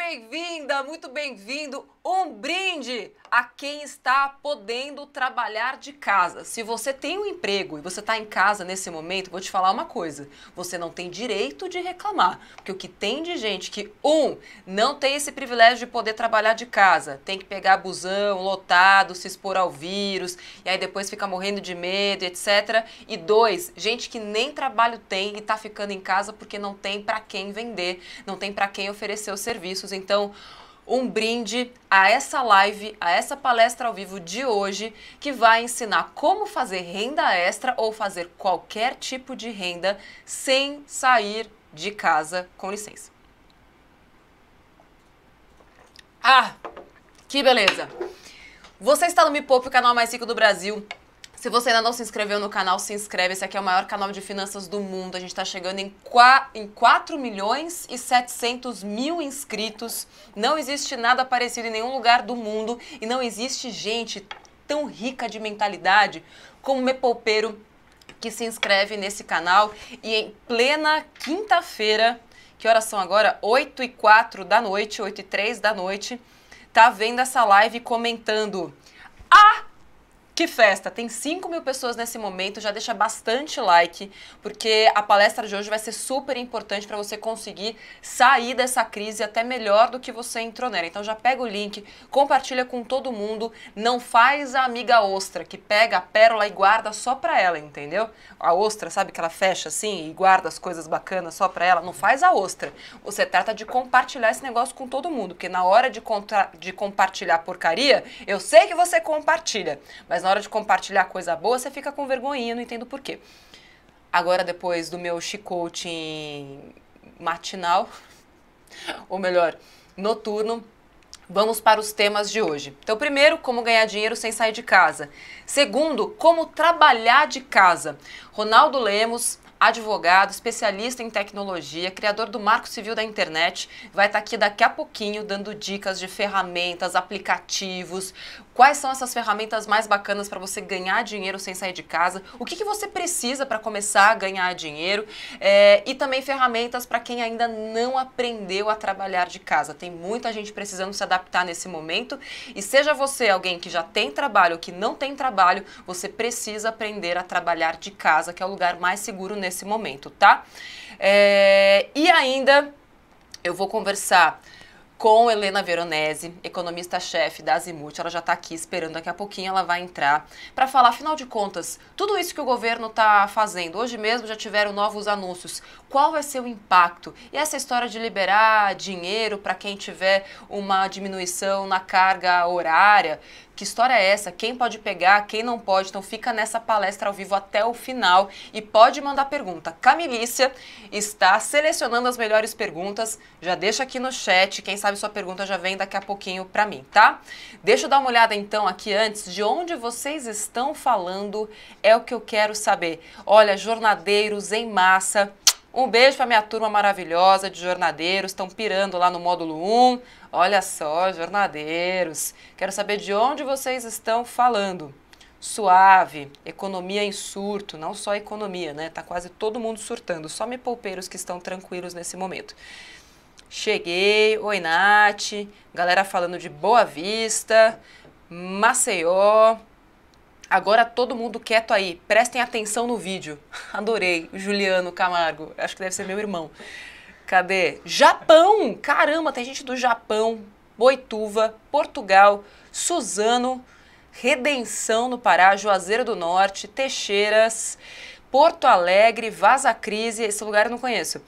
bem-vinda, muito bem-vindo. Um brinde a quem está podendo trabalhar de casa. Se você tem um emprego e você está em casa nesse momento, vou te falar uma coisa. Você não tem direito de reclamar. Porque o que tem de gente que, não tem esse privilégio de poder trabalhar de casa. Tem que pegar busão, lotado, se expor ao vírus, e aí depois fica morrendo de medo, etc. E 2, gente que nem trabalho tem e está ficando em casa porque não tem para quem vender, não tem para quem oferecer os serviços. Então, um brinde a essa live, a essa palestra ao vivo de hoje, que vai ensinar como fazer renda extra ou fazer qualquer tipo de renda sem sair de casa. Com licença. Ah, que beleza! Você está no Me Poupe, o canal mais rico do Brasil. Se você ainda não se inscreveu no canal, se inscreve. Esse aqui é o maior canal de finanças do mundo. A gente está chegando em 4.700.000 inscritos. Não existe nada parecido em nenhum lugar do mundo. E não existe gente tão rica de mentalidade como o Me Poupeiro que se inscreve nesse canal. E em plena quinta-feira, que horas são agora? 8h04 da noite, 8h03 da noite, tá vendo essa live comentando. Que festa! Tem 5.000 pessoas nesse momento, já deixa bastante like, porque a palestra de hoje vai ser super importante para você conseguir sair dessa crise até melhor do que você entrou nela. Então já pega o link, compartilha com todo mundo, não faz a amiga ostra, que pega a pérola e guarda só pra ela, entendeu? A ostra, sabe que ela fecha assim e guarda as coisas bacanas só pra ela? Não faz a ostra. Você trata de compartilhar esse negócio com todo mundo, porque na hora de compartilhar porcaria, eu sei que você compartilha, mas na hora de compartilhar coisa boa, você fica com vergonhinha, não entendo por quê. Agora, depois do meu chicote matinal, ou melhor, noturno, vamos para os temas de hoje. Então, primeiro, como ganhar dinheiro sem sair de casa. Segundo, como trabalhar de casa. Ronaldo Lemos, advogado, especialista em tecnologia, criador do Marco Civil da Internet, vai estar aqui daqui a pouquinho dando dicas de ferramentas, aplicativos, quais são essas ferramentas mais bacanas para você ganhar dinheiro sem sair de casa, o que você precisa para começar a ganhar dinheiro e também ferramentas para quem ainda não aprendeu a trabalhar de casa. Tem muita gente precisando se adaptar nesse momento e seja você alguém que já tem trabalho ou que não tem trabalho, você precisa aprender a trabalhar de casa, que é o lugar mais seguro nesse momento, tá? E ainda eu vou conversar com Helena Veronese, economista-chefe da Azimuth. Ela já está aqui esperando, daqui a pouquinho ela vai entrar para falar, afinal de contas, tudo isso que o governo está fazendo. Hoje mesmo já tiveram novos anúncios. Qual vai ser o impacto? E essa história de liberar dinheiro para quem tiver uma diminuição na carga horária, que história é essa? Quem pode pegar, quem não pode? Então fica nessa palestra ao vivo até o final e pode mandar pergunta. Camilícia está selecionando as melhores perguntas. Já deixa aqui no chat, quem sabe sua pergunta já vem daqui a pouquinho para mim, tá? Deixa eu dar uma olhada então aqui antes, de onde vocês estão falando é o que eu quero saber. Olha, jornadeiros em massa. Um beijo para minha turma maravilhosa de jornadeiros, estão pirando lá no módulo 1. Olha só, jornadeiros. Quero saber de onde vocês estão falando. Suave, economia em surto, não só economia, né? Tá quase todo mundo surtando, só me poupeiros que estão tranquilos nesse momento. Cheguei, oi Nath, galera falando de Boa Vista, Maceió. Agora todo mundo quieto aí, prestem atenção no vídeo. Adorei, Juliano Camargo, acho que deve ser meu irmão. Cadê? Japão! Caramba, tem gente do Japão, Boituva, Portugal, Suzano, Redenção no Pará, Juazeiro do Norte, Teixeiras, Porto Alegre, Vaza Crise, esse lugar eu não conheço.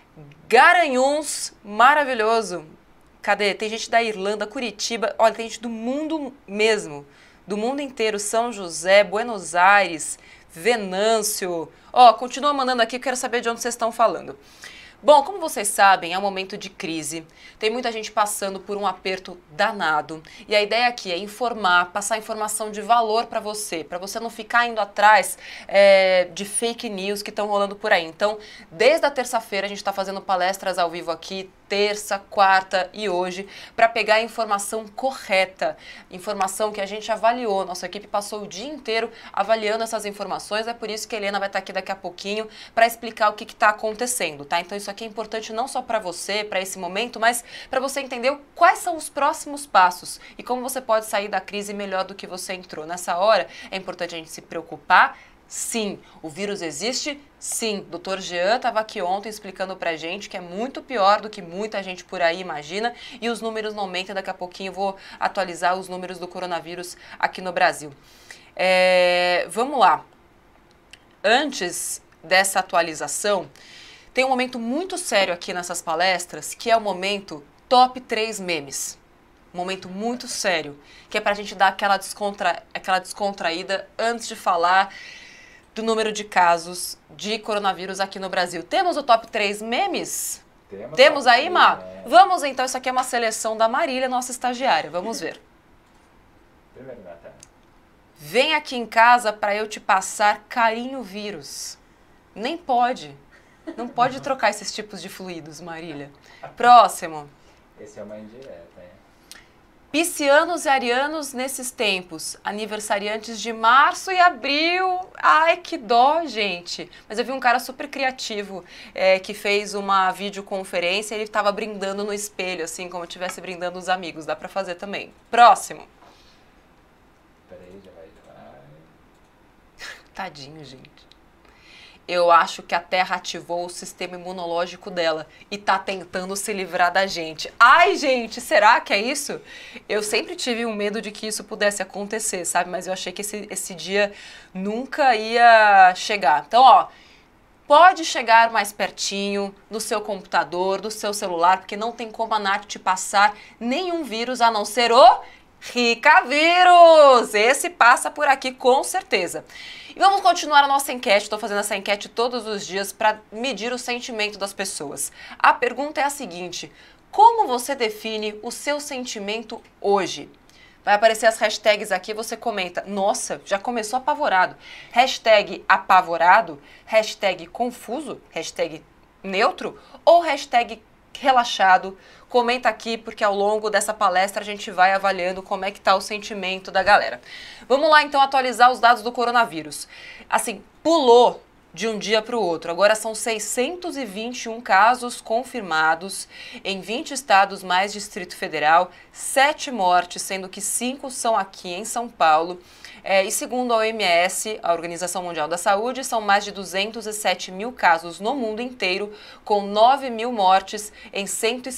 Garanhuns, maravilhoso. Cadê? Tem gente da Irlanda, Curitiba, olha, tem gente do mundo mesmo. Do mundo inteiro, São José, Buenos Aires, Venâncio. Ó, continua mandando aqui, quero saber de onde vocês estão falando. Bom, como vocês sabem, é um momento de crise, tem muita gente passando por um aperto danado e a ideia aqui é informar, passar informação de valor para você não ficar indo atrás de fake news que estão rolando por aí. Então, desde a terça-feira a gente está fazendo palestras ao vivo aqui, terça, quarta e hoje para pegar a informação correta, informação que a gente avaliou. Nossa equipe passou o dia inteiro avaliando essas informações, é por isso que a Helena vai estar aqui daqui a pouquinho para explicar o que está acontecendo, tá? Então isso aqui é importante não só para você, para esse momento, mas para você entender quais são os próximos passos e como você pode sair da crise melhor do que você entrou. Nessa hora é importante a gente se preocupar. Sim, o vírus existe, sim. Dr. Jean estava aqui ontem explicando pra gente que é muito pior do que muita gente por aí imagina e os números não aumentam. Daqui a pouquinho eu vou atualizar os números do coronavírus aqui no Brasil. Vamos lá. Antes dessa atualização, tem um momento muito sério aqui nessas palestras, que é o momento top 3 memes. Um momento muito sério, que é pra gente dar aquela descontraída antes de falar do número de casos de coronavírus aqui no Brasil. Temos o top 3 memes? Temos aí, Ma? Vamos então, isso aqui é uma seleção da Marília, nossa estagiária. Vamos ver. Vem aqui em casa para eu te passar carinho vírus. Nem pode. Não pode trocar esses tipos de fluidos, Marília. Próximo. Esse é uma indireta, hein? Piscianos e arianos nesses tempos, aniversariantes de março e abril. Ai, que dó, gente. Mas eu vi um cara super criativo que fez uma videoconferência e ele estava brindando no espelho, assim, como se estivesse brindando os amigos. Dá pra fazer também. Próximo. Peraí, já vai. Tadinho, gente. Eu acho que a Terra ativou o sistema imunológico dela e tá tentando se livrar da gente. Ai, gente, será que é isso? Eu sempre tive um medo de que isso pudesse acontecer, sabe? Mas eu achei que esse dia nunca ia chegar. Então, ó, pode chegar mais pertinho do seu computador, do seu celular, porque não tem como a Nath te passar nenhum vírus a não ser o Rica Vírus. Esse passa por aqui com certeza. E vamos continuar a nossa enquete. Estou fazendo essa enquete todos os dias para medir o sentimento das pessoas. A pergunta é a seguinte: como você define o seu sentimento hoje? Vai aparecer as hashtags aqui, você comenta. Nossa, já começou apavorado. Hashtag apavorado, hashtag confuso, hashtag neutro ou hashtag relaxado. Comenta aqui, porque ao longo dessa palestra a gente vai avaliando como é que tá o sentimento da galera. Vamos lá, então, atualizar os dados do coronavírus. Assim, pulou de um dia para o outro. Agora são 621 casos confirmados em 20 estados mais Distrito Federal, 7 mortes, sendo que 5 são aqui em São Paulo. E segundo a OMS, a Organização Mundial da Saúde, são mais de 207 mil casos no mundo inteiro, com 9 mil mortes em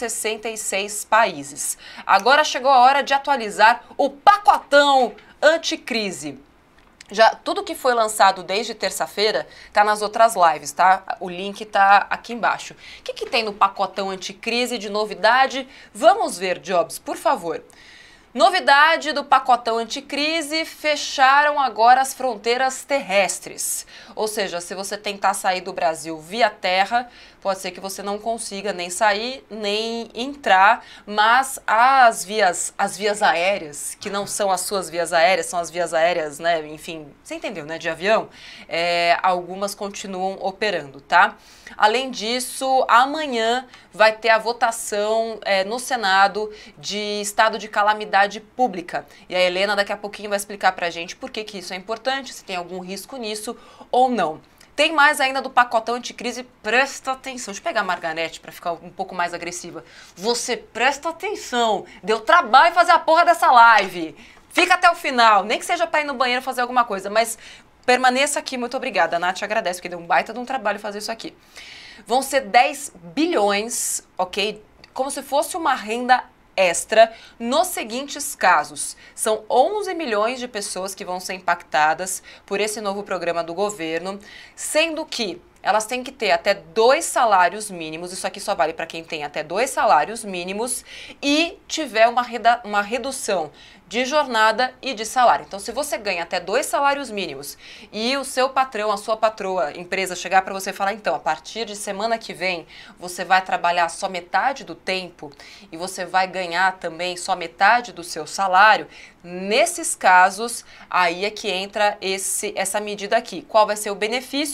166 países. Agora chegou a hora de atualizar o pacotão anticrise. Já tudo que foi lançado desde terça-feira tá nas outras lives, tá? O link tá aqui embaixo. O que tem no pacotão anticrise de novidade? Vamos ver, Jobs, por favor. Novidade do pacotão anticrise, fecharam agora as fronteiras terrestres. Ou seja, se você tentar sair do Brasil via terra, pode ser que você não consiga nem sair, nem entrar, mas as vias aéreas, que não são as suas vias aéreas, são as vias aéreas, né, enfim, você entendeu, né, de avião, algumas continuam operando, tá? Além disso, amanhã vai ter a votação no Senado de estado de calamidade pública. E a Helena daqui a pouquinho vai explicar pra gente por que isso é importante, se tem algum risco nisso ou não. Tem mais ainda do pacotão anticrise, presta atenção. Deixa eu pegar a Margarete para ficar um pouco mais agressiva. Você presta atenção, deu trabalho fazer a porra dessa live. Fica até o final, nem que seja para ir no banheiro fazer alguma coisa, mas permaneça aqui, muito obrigada. A Nath agradece, porque deu um baita de um trabalho fazer isso aqui. Vão ser 10 bilhões, ok? Como se fosse uma renda extra nos seguintes casos. São 11 milhões de pessoas que vão ser impactadas por esse novo programa do governo, sendo que elas têm que ter até 2 salários mínimos, isso aqui só vale para quem tem até 2 salários mínimos e tiver uma redução de jornada e de salário. Então, se você ganha até 2 salários mínimos e o seu patrão, a sua patroa, empresa, chegar para você e falar, então, a partir de semana que vem, você vai trabalhar só metade do tempo e você vai ganhar também só metade do seu salário, nesses casos, aí é que entra essa medida aqui. Qual vai ser o benefício?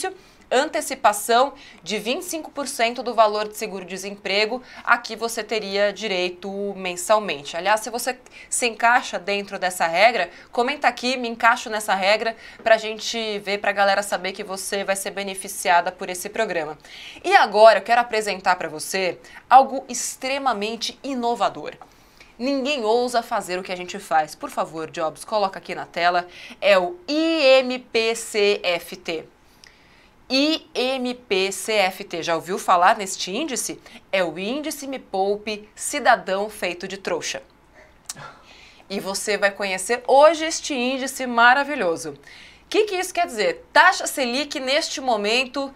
antecipação de 25% do valor de seguro-desemprego. Aqui você teria direito mensalmente. Aliás, se você se encaixa dentro dessa regra, comenta aqui, me encaixo nessa regra para a gente ver, para a galera saber que você vai ser beneficiada por esse programa. E agora eu quero apresentar para você algo extremamente inovador. Ninguém ousa fazer o que a gente faz. Por favor, Jobs, coloca aqui na tela. É o IMPCFT. IMPCFT, já ouviu falar neste índice? É o Índice Me Poupe Cidadão Feito de Trouxa. E você vai conhecer hoje este índice maravilhoso. O que isso quer dizer? Taxa Selic neste momento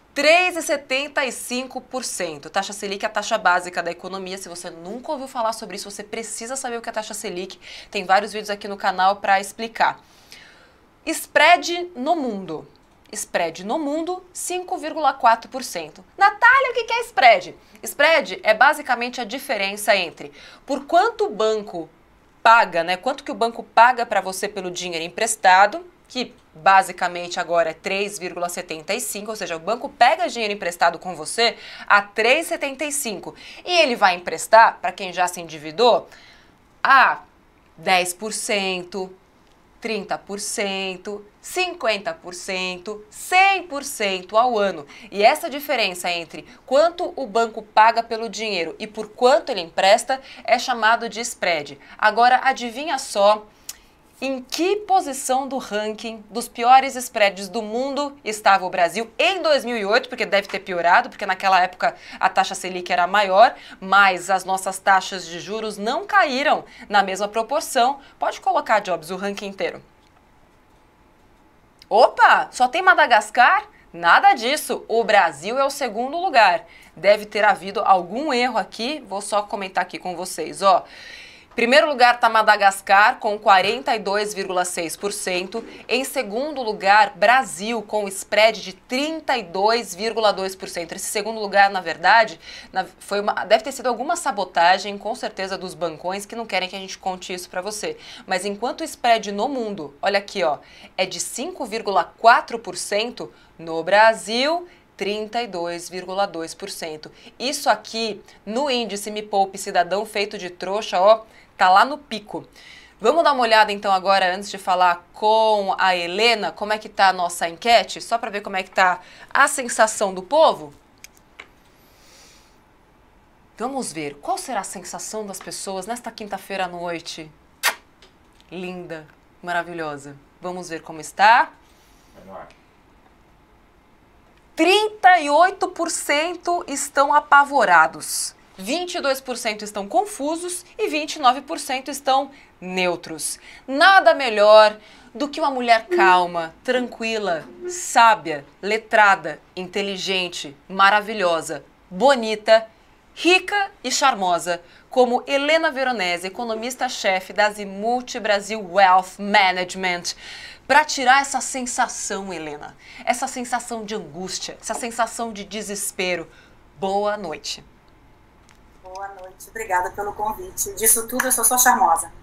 3,75%. Taxa Selic é a taxa básica da economia. Se você nunca ouviu falar sobre isso, você precisa saber o que é taxa Selic. Tem vários vídeos aqui no canal para explicar. Spread no mundo. Spread no mundo, 5,4%. Natália, o que é spread? Spread é basicamente a diferença entre por quanto o banco paga, né? Quanto que o banco paga para você pelo dinheiro emprestado, que basicamente agora é 3,75, ou seja, o banco pega dinheiro emprestado com você a 3,75 e ele vai emprestar, para quem já se endividou, a 10%, 30%, 50%, 100% ao ano. E essa diferença entre quanto o banco paga pelo dinheiro e por quanto ele empresta é chamado de spread. Agora, adivinha só em que posição do ranking dos piores spreads do mundo estava o Brasil em 2008, porque deve ter piorado, porque naquela época a taxa Selic era maior, mas as nossas taxas de juros não caíram na mesma proporção. Pode colocar, Jobs, o ranking inteiro. Opa, só tem Madagascar? Nada disso, o Brasil é o segundo lugar. Deve ter havido algum erro aqui, vou só comentar aqui com vocês, ó. Primeiro lugar está Madagascar, com 42,6%. Em segundo lugar, Brasil, com spread de 32,2%. Esse segundo lugar, na verdade, deve ter sido alguma sabotagem, com certeza, dos bancões que não querem que a gente conte isso para você. Mas enquanto o spread no mundo, olha aqui, ó, é de 5,4%, no Brasil 32,2%. Isso aqui, no índice Me Poupe Cidadão Feito de Trouxa, ó, tá lá no pico. Vamos dar uma olhada então agora, antes de falar com a Helena, como é que tá a nossa enquete, só para ver como é que tá a sensação do povo? Vamos ver, qual será a sensação das pessoas nesta quinta-feira à noite? Linda, maravilhosa. Vamos ver como está. 38% estão apavorados, 22% estão confusos e 29% estão neutros. Nada melhor do que uma mulher calma, tranquila, sábia, letrada, inteligente, maravilhosa, bonita, rica e charmosa, como Helena Veronese, economista-chefe da Azimut Brasil Wealth Management, para tirar essa sensação, Helena, essa sensação de angústia, essa sensação de desespero. Boa noite. Boa noite, obrigada pelo convite. Disso tudo eu sou só charmosa.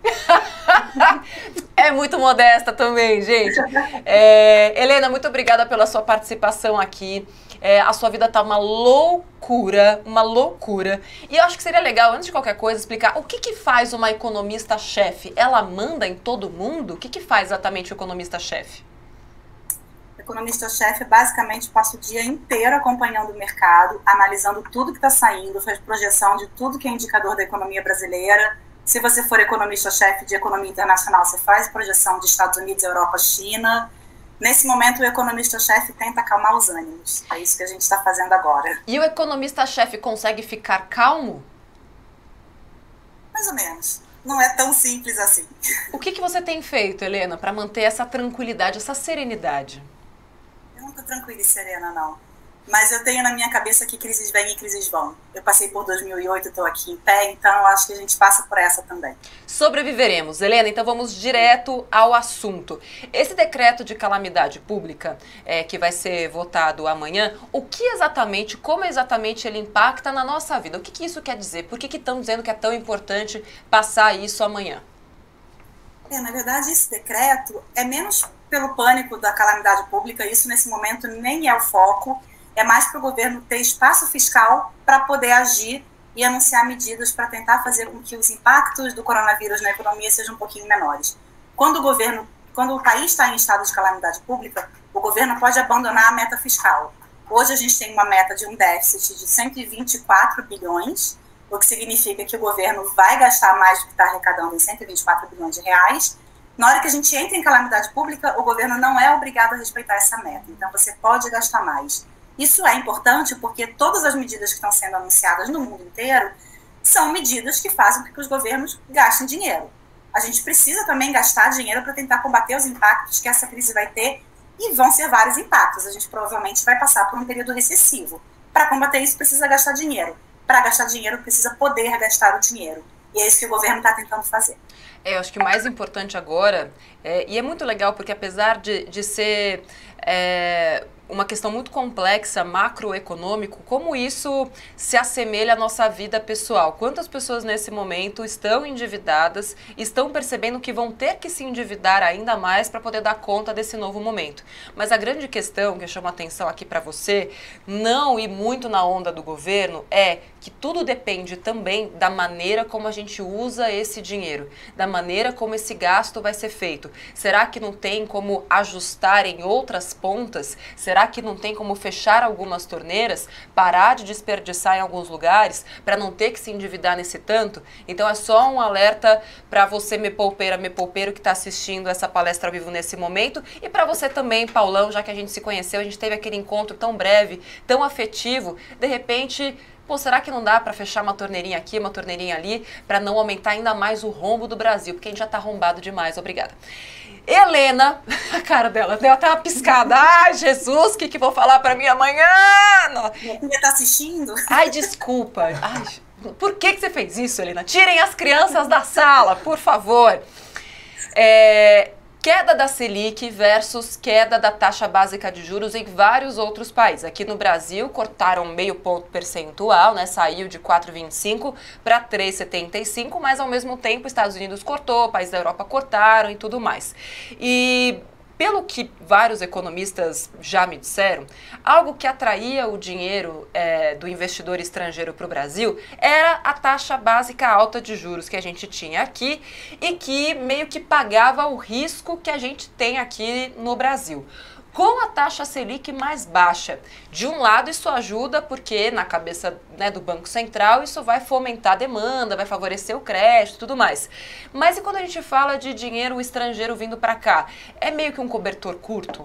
É muito modesta também, gente. Helena, muito obrigada pela sua participação aqui. A sua vida tá uma loucura, uma loucura. E eu acho que seria legal, antes de qualquer coisa, explicar o que faz uma economista-chefe. Ela manda em todo mundo? O que faz exatamente o economista-chefe? O economista-chefe basicamente passa o dia inteiro acompanhando o mercado, analisando tudo que está saindo, faz projeção de tudo que é indicador da economia brasileira. Se você for economista-chefe de economia internacional, você faz projeção de Estados Unidos, Europa, China. Nesse momento, o economista-chefe tenta acalmar os ânimos. É isso que a gente está fazendo agora. E o economista-chefe consegue ficar calmo? Mais ou menos. Não é tão simples assim. O que você tem feito, Helena, para manter essa tranquilidade, essa serenidade? Eu não estou tranquila e serena, não. Mas eu tenho na minha cabeça que crises vêm e crises vão. Eu passei por 2008, estou aqui em pé, então eu acho que a gente passa por essa também. Sobreviveremos. Helena, então vamos direto ao assunto. Esse decreto de calamidade pública, que vai ser votado amanhã, o que exatamente, como exatamente ele impacta na nossa vida? O que isso quer dizer? Por que estão dizendo que é tão importante passar isso amanhã? Na verdade, esse decreto é menos pelo pânico da calamidade pública, isso nesse momento nem é o foco, é mais para o governo ter espaço fiscal para poder agir e anunciar medidas para tentar fazer com que os impactos do coronavírus na economia sejam um pouquinho menores. Quando o país está em estado de calamidade pública, o governo pode abandonar a meta fiscal. Hoje a gente tem uma meta de um déficit de 124 bilhões, o que significa que o governo vai gastar mais do que está arrecadando em 124 bilhões de reais. Na hora que a gente entra em calamidade pública, o governo não é obrigado a respeitar essa meta, então você pode gastar mais. Isso é importante porque todas as medidas que estão sendo anunciadas no mundo inteiro são medidas que fazem com que os governos gastem dinheiro. A gente precisa também gastar dinheiro para tentar combater os impactos que essa crise vai ter, e vão ser vários impactos. A gente provavelmente vai passar por um período recessivo. Para combater isso, precisa gastar dinheiro. Para gastar dinheiro, precisa poder gastar o dinheiro. E é isso que o governo está tentando fazer. Eu acho que o mais importante agora, e é muito legal porque apesar de ser uma questão muito complexa, macroeconômico, como isso se assemelha à nossa vida pessoal? Quantas pessoas nesse momento estão endividadas, estão percebendo que vão ter que se endividar ainda mais para poder dar conta desse novo momento? Mas a grande questão que eu chamo a atenção aqui para você, não ir muito na onda do governo, é que tudo depende também da maneira como a gente usa esse dinheiro, da maneira como esse gasto vai ser feito. Será que não tem como ajustar em outras pontas? Será que não tem como fechar algumas torneiras, parar de desperdiçar em alguns lugares para não ter que se endividar nesse tanto? Então é só um alerta para você, me poupeiro que está assistindo essa palestra ao vivo nesse momento, e para você também, Paulão, já que a gente se conheceu, a gente teve aquele encontro tão breve, tão afetivo, de repente... Pô, será que não dá para fechar uma torneirinha aqui, uma torneirinha ali, para não aumentar ainda mais o rombo do Brasil? Porque a gente já tá arrombado demais. Obrigada. Helena, a cara dela deu até uma piscada. Ai, Jesus, o que vou falar para mim amanhã? Minha filha tá assistindo? Ai, desculpa. Ai, por que você fez isso, Helena? Tirem as crianças da sala, por favor. Queda da Selic versus queda da taxa básica de juros em vários outros países. Aqui no Brasil, cortaram meio ponto percentual, né? Saiu de 4,25 para 3,75, mas ao mesmo tempo Estados Unidos cortou, países da Europa cortaram e tudo mais. E pelo que vários economistas já me disseram, algo que atraía o dinheiro do investidor estrangeiro para o Brasil era a taxa básica alta de juros que a gente tinha aqui e que meio que pagava o risco que a gente tem aqui no Brasil. Com a taxa Selic mais baixa, de um lado isso ajuda porque na cabeça, né, do Banco Central isso vai fomentar a demanda, vai favorecer o crédito e tudo mais. Mas e quando a gente fala de dinheiro estrangeiro vindo para cá? É meio que um cobertor curto?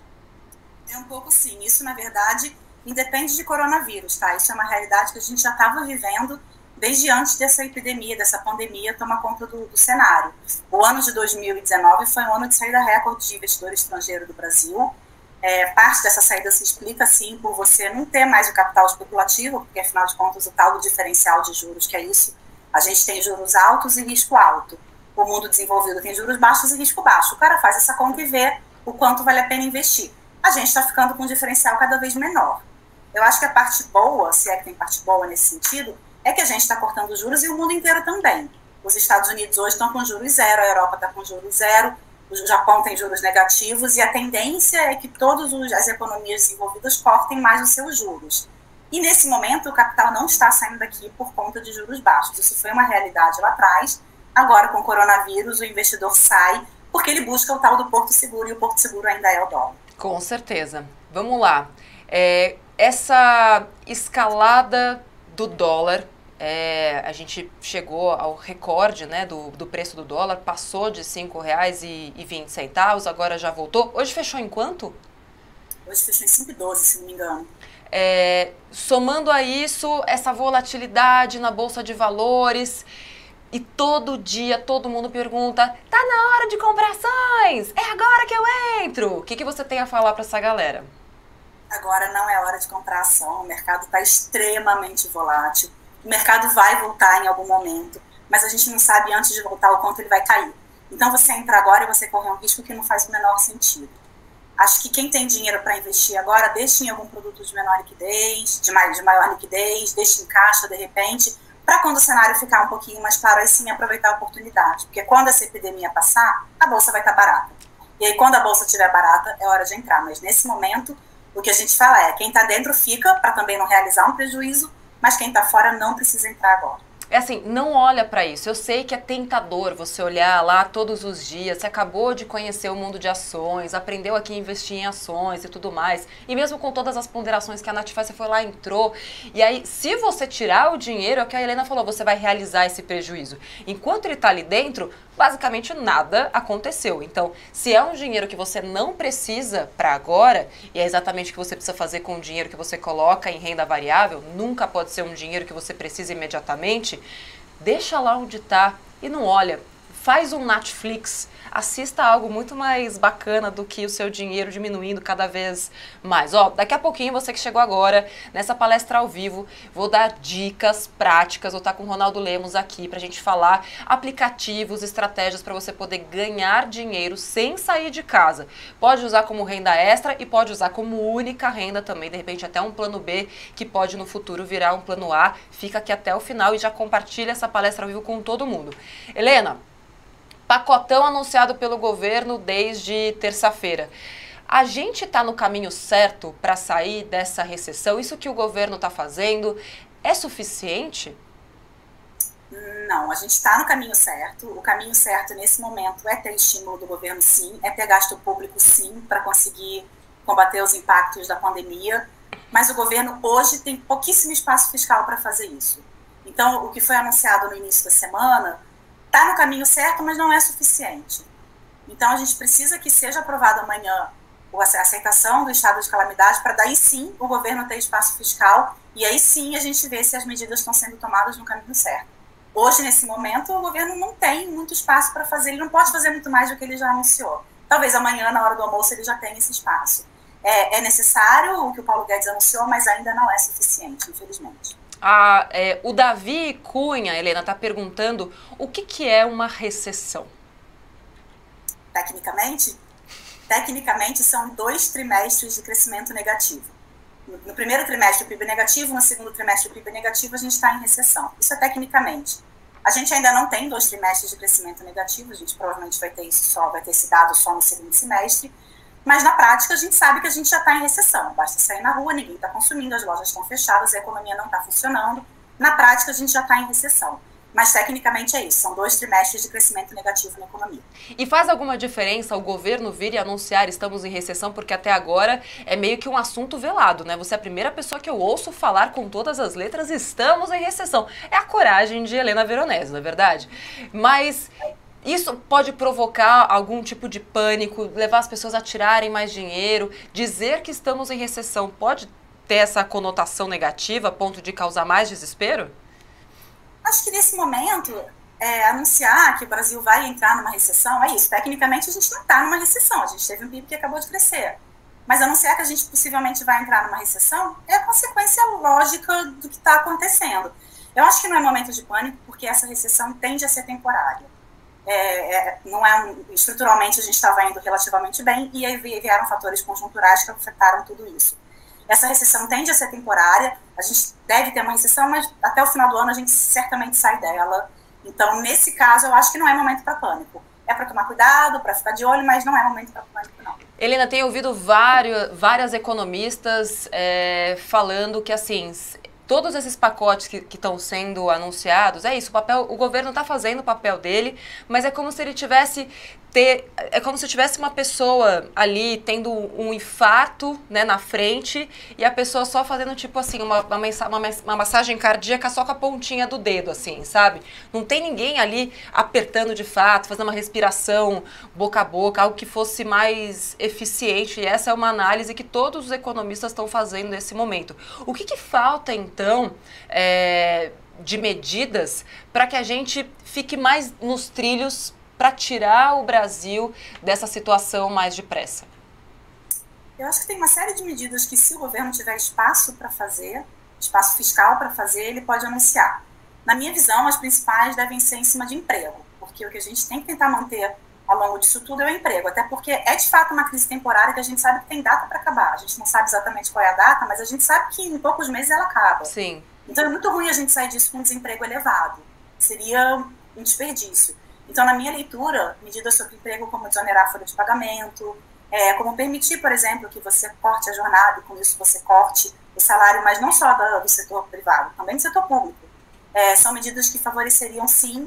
É um pouco sim. Isso, na verdade, independe de coronavírus, tá? Isso é uma realidade que a gente já estava vivendo desde antes dessa epidemia, dessa pandemia tomar conta do cenário. O ano de 2019 foi um ano de saída recorde de investidor estrangeiro do Brasil. Parte dessa saída se explica, sim, por você não ter mais o capital especulativo, porque, afinal de contas, o tal do diferencial de juros, que é isso, a gente tem juros altos e risco alto. O mundo desenvolvido tem juros baixos e risco baixo. O cara faz essa conta e vê o quanto vale a pena investir. A gente está ficando com um diferencial cada vez menor. Eu acho que a parte boa, se é que tem parte boa nesse sentido, é que a gente está cortando juros e o mundo inteiro também. Os Estados Unidos hoje estão com juros zero, a Europa está com juros zero, o Japão tem juros negativos e a tendência é que todas as economias desenvolvidas cortem mais os seus juros. E nesse momento o capital não está saindo daqui por conta de juros baixos. Isso foi uma realidade lá atrás. Agora com o coronavírus o investidor sai porque ele busca o tal do porto seguro e o porto seguro ainda é o dólar. Com certeza. Vamos lá. Essa escalada do dólar, a gente chegou ao recorde, né, do preço do dólar, passou de R$ 5,20, agora já voltou. Hoje fechou em quanto? Hoje fechou em 5,12, se não me engano. Somando a isso, essa volatilidade na Bolsa de Valores, e todo dia todo mundo pergunta, tá na hora de comprar ações? É agora que eu entro! O que você tem a falar para essa galera? Agora não é hora de comprar ação, o mercado está extremamente volátil. O mercado vai voltar em algum momento, mas a gente não sabe antes de voltar o quanto ele vai cair. Então você entra agora e você corre um risco que não faz o menor sentido. Acho que quem tem dinheiro para investir agora, deixe em algum produto de menor liquidez, de maior liquidez, deixe em caixa de repente, para quando o cenário ficar um pouquinho mais claro, aí sim aproveitar a oportunidade. Porque quando essa epidemia passar, a bolsa vai estar barata. E aí, quando a bolsa estiver barata, é hora de entrar. Mas nesse momento, o que a gente fala é, quem está dentro fica, para também não realizar um prejuízo, mas quem está fora não precisa entrar agora. É assim, não olha para isso. Eu sei que é tentador você olhar lá todos os dias. Você acabou de conhecer o mundo de ações, aprendeu aqui a investir em ações e tudo mais. E mesmo com todas as ponderações que a Nath faz, você foi lá, entrou. E aí, se você tirar o dinheiro, é o que a Helena falou, você vai realizar esse prejuízo. Enquanto ele está ali dentro, basicamente nada aconteceu. Então, se é um dinheiro que você não precisa para agora, e é exatamente o que você precisa fazer com o dinheiro que você coloca em renda variável, nunca pode ser um dinheiro que você precisa imediatamente, deixa lá onde está e não olha. Faz um Netflix, assista algo muito mais bacana do que o seu dinheiro diminuindo cada vez mais. Ó, daqui a pouquinho, você que chegou agora, nessa palestra ao vivo, vou dar dicas práticas, vou estar com o Ronaldo Lemos aqui pra gente falar aplicativos, estratégias para você poder ganhar dinheiro sem sair de casa. Pode usar como renda extra e pode usar como única renda também, de repente até um plano B que pode no futuro virar um plano A. Fica aqui até o final e já compartilha essa palestra ao vivo com todo mundo. Helena, pacotão anunciado pelo governo desde terça-feira. A gente está no caminho certo para sair dessa recessão? Isso que o governo está fazendo é suficiente? Não, a gente está no caminho certo. O caminho certo nesse momento é ter estímulo do governo, sim, é ter gasto público, sim, para conseguir combater os impactos da pandemia. Mas o governo hoje tem pouquíssimo espaço fiscal para fazer isso. Então, o que foi anunciado no início da semana está no caminho certo, mas não é suficiente. Então, a gente precisa que seja aprovado amanhã a aceitação do estado de calamidade para daí sim o governo ter espaço fiscal e aí sim a gente vê se as medidas estão sendo tomadas no caminho certo. Hoje, nesse momento, o governo não tem muito espaço para fazer, ele não pode fazer muito mais do que ele já anunciou. Talvez amanhã, na hora do almoço, ele já tenha esse espaço. É necessário o que o Paulo Guedes anunciou, mas ainda não é suficiente, infelizmente. O Davi Cunha, Helena, está perguntando o que é uma recessão? Tecnicamente são 2 trimestres de crescimento negativo. No primeiro trimestre o PIB é negativo, no segundo trimestre o PIB é negativo, a gente está em recessão. Isso é tecnicamente. A gente ainda não tem 2 trimestres de crescimento negativo, a gente provavelmente vai ter esse dado só no segundo semestre, mas na prática a gente sabe que a gente já está em recessão. Basta sair na rua, ninguém está consumindo, as lojas estão fechadas, a economia não está funcionando. Na prática a gente já está em recessão. Mas tecnicamente é isso, são 2 trimestres de crescimento negativo na economia. E faz alguma diferença o governo vir e anunciar estamos em recessão? Porque até agora é meio que um assunto velado, né? Você é a primeira pessoa que eu ouço falar com todas as letras, estamos em recessão. É a coragem de Helena Veronese, não é verdade? Mas isso pode provocar algum tipo de pânico, levar as pessoas a tirarem mais dinheiro, dizer que estamos em recessão pode ter essa conotação negativa a ponto de causar mais desespero? Acho que nesse momento, anunciar que o Brasil vai entrar numa recessão, é isso. Tecnicamente a gente não está numa recessão, a gente teve um PIB que acabou de crescer. Mas anunciar que a gente possivelmente vai entrar numa recessão é a consequência lógica do que está acontecendo. Eu acho que não é momento de pânico, porque essa recessão tende a ser temporária. Estruturalmente a gente estava indo relativamente bem e aí vieram fatores conjunturais que afetaram tudo isso. Essa recessão tende a ser temporária, a gente deve ter uma recessão, mas até o final do ano a gente certamente sai dela. Então, nesse caso, eu acho que não é momento para pânico. É para tomar cuidado, para ficar de olho, mas não é momento para pânico, não. Helena, tem ouvido várias economistas falando que, assim, todos esses pacotes que estão sendo anunciados, é isso, o governo está fazendo o papel dele, mas é como se ele tivesse uma pessoa ali tendo um infarto, né, na frente e a pessoa só fazendo tipo assim, uma massagem cardíaca só com a pontinha do dedo, assim, sabe? Não tem ninguém ali apertando de fato, fazendo uma respiração boca a boca, algo que fosse mais eficiente, e essa é uma análise que todos os economistas estão fazendo nesse momento. O que falta, então, de medidas para que a gente fique mais nos trilhos para tirar o Brasil dessa situação mais depressa? Eu acho que tem uma série de medidas que, se o governo tiver espaço para fazer, espaço fiscal para fazer, ele pode anunciar. Na minha visão, as principais devem ser em cima de emprego, porque o que a gente tem que tentar manter ao longo disso tudo é o emprego, até porque é de fato uma crise temporária que a gente sabe que tem data para acabar. A gente não sabe exatamente qual é a data, mas a gente sabe que em poucos meses ela acaba. Sim. Então é muito ruim a gente sair disso com um desemprego elevado. Seria um desperdício. Então, na minha leitura, medidas sobre emprego como desonerar a folha de pagamento, como permitir, por exemplo, que você corte a jornada e com isso você corte o salário, mas não só do setor privado, também do setor público. São medidas que favoreceriam, sim,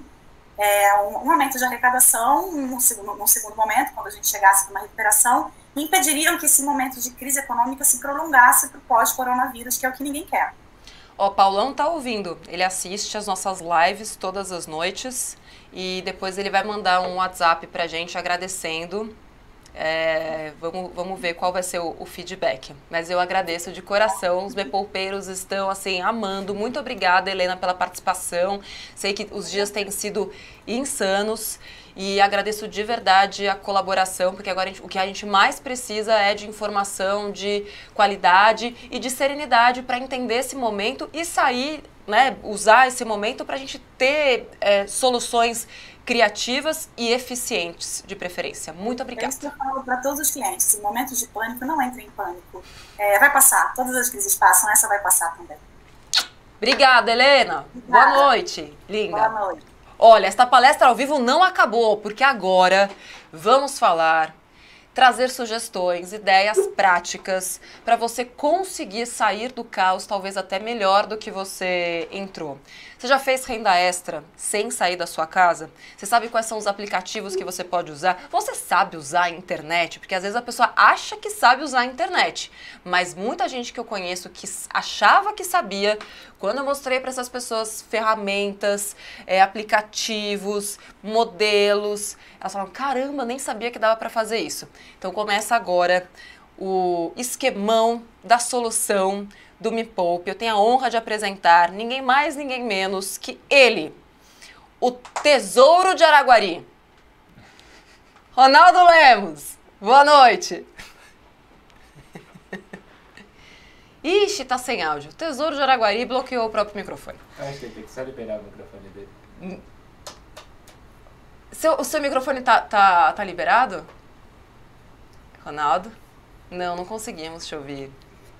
um aumento de arrecadação num segundo momento, quando a gente chegasse numa recuperação, e impediriam que esse momento de crise econômica se prolongasse para o pós-coronavírus, que é o que ninguém quer. Ó, Paulão tá ouvindo, ele assiste as nossas lives todas as noites e depois ele vai mandar um WhatsApp pra gente agradecendo. Vamos ver qual vai ser o feedback. Mas eu agradeço de coração, os mepoupeiros estão assim amando. Muito obrigada, Helena, pela participação. Sei que os dias têm sido insanos e agradeço de verdade a colaboração, porque agora o que a gente mais precisa é de informação, de qualidade e de serenidade para entender esse momento e sair, né, usar esse momento para a gente ter soluções criativas e eficientes, de preferência. Muito obrigada. É isso que eu falo para todos os clientes. Em momentos de pânico, não entre em pânico. Vai passar. Todas as crises passam, essa vai passar também. Obrigada, Helena. Obrigada. Boa noite, linda. Boa noite. Olha, esta palestra ao vivo não acabou, porque agora vamos falar, trazer sugestões, ideias práticas para você conseguir sair do caos, talvez até melhor do que você entrou. Você já fez renda extra sem sair da sua casa? Você sabe quais são os aplicativos que você pode usar? Você sabe usar a internet? Porque às vezes a pessoa acha que sabe usar a internet, mas muita gente que eu conheço que achava que sabia, quando eu mostrei para essas pessoas ferramentas, aplicativos, modelos, elas falam, caramba, nem sabia que dava para fazer isso. Então começa agora o esquemão da solução do Me Poupe. Eu tenho a honra de apresentar ninguém mais, ninguém menos que ele, o Tesouro de Araguari. Ronaldo Lemos, boa noite. Ixi, tá sem áudio. O Tesouro de Araguari bloqueou o próprio microfone. Acho que tem que só liberar o microfone dele. O seu microfone tá liberado? Ronaldo? Não conseguimos te ouvir.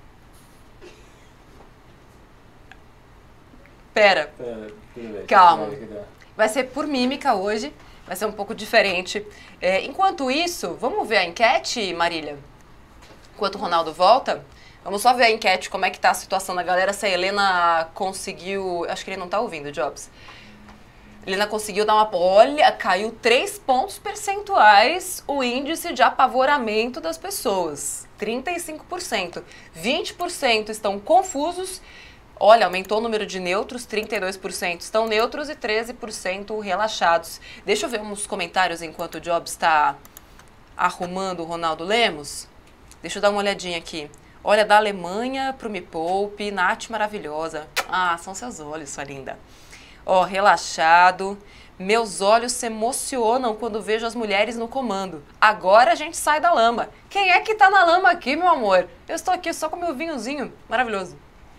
Pera. Tudo bem. Calma. Vai ser por mímica hoje, vai ser um pouco diferente. Enquanto isso, vamos ver a enquete, Marília? Enquanto o Ronaldo volta, vamos só ver a enquete, como é que tá a situação da galera, se a Helena conseguiu... Acho que ele não tá ouvindo, Jobs. Helena conseguiu dar uma... Olha, caiu 3 pontos percentuais o índice de apavoramento das pessoas. 35%. 20% estão confusos. Olha, aumentou o número de neutros, 32% estão neutros e 13% relaxados. Deixa eu ver uns comentários enquanto o Jobs está arrumando o Ronaldo Lemos. Deixa eu dar uma olhadinha aqui. Olha, da Alemanha pro Me Poupe, Nath maravilhosa. Ah, são seus olhos, sua linda. Ó, relaxado. Meus olhos se emocionam quando vejo as mulheres no comando. Agora a gente sai da lama. Quem é que tá na lama aqui, meu amor? Eu estou aqui só com meu vinhozinho. Maravilhoso.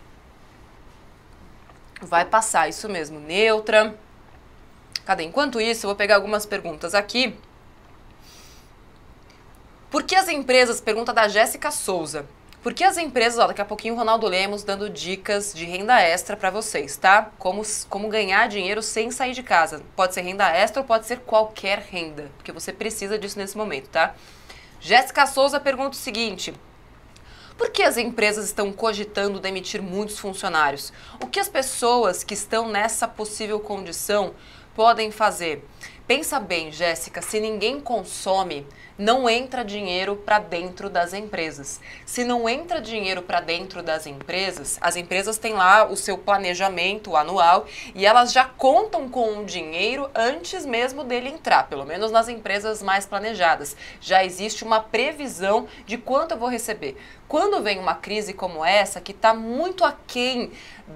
Vai passar, isso mesmo. Neutra. Cadê? Enquanto isso, eu vou pegar algumas perguntas aqui. Por que as empresas... Pergunta da Jéssica Souza. Por que as empresas... Ó, daqui a pouquinho o Ronaldo Lemos dando dicas de renda extra para vocês, tá? Como ganhar dinheiro sem sair de casa. Pode ser renda extra ou pode ser qualquer renda. Porque você precisa disso nesse momento, tá? Jéssica Souza pergunta o seguinte... Por que as empresas estão cogitando demitir muitos funcionários? O que as pessoas que estão nessa possível condição podem fazer? Pensa bem, Jéssica, se ninguém consome, não entra dinheiro para dentro das empresas. Se não entra dinheiro para dentro das empresas, as empresas têm lá o seu planejamento anual e elas já contam com o dinheiro antes mesmo dele entrar, pelo menos nas empresas mais planejadas. Já existe uma previsão de quanto eu vou receber. Quando vem uma crise como essa, que está muito aquém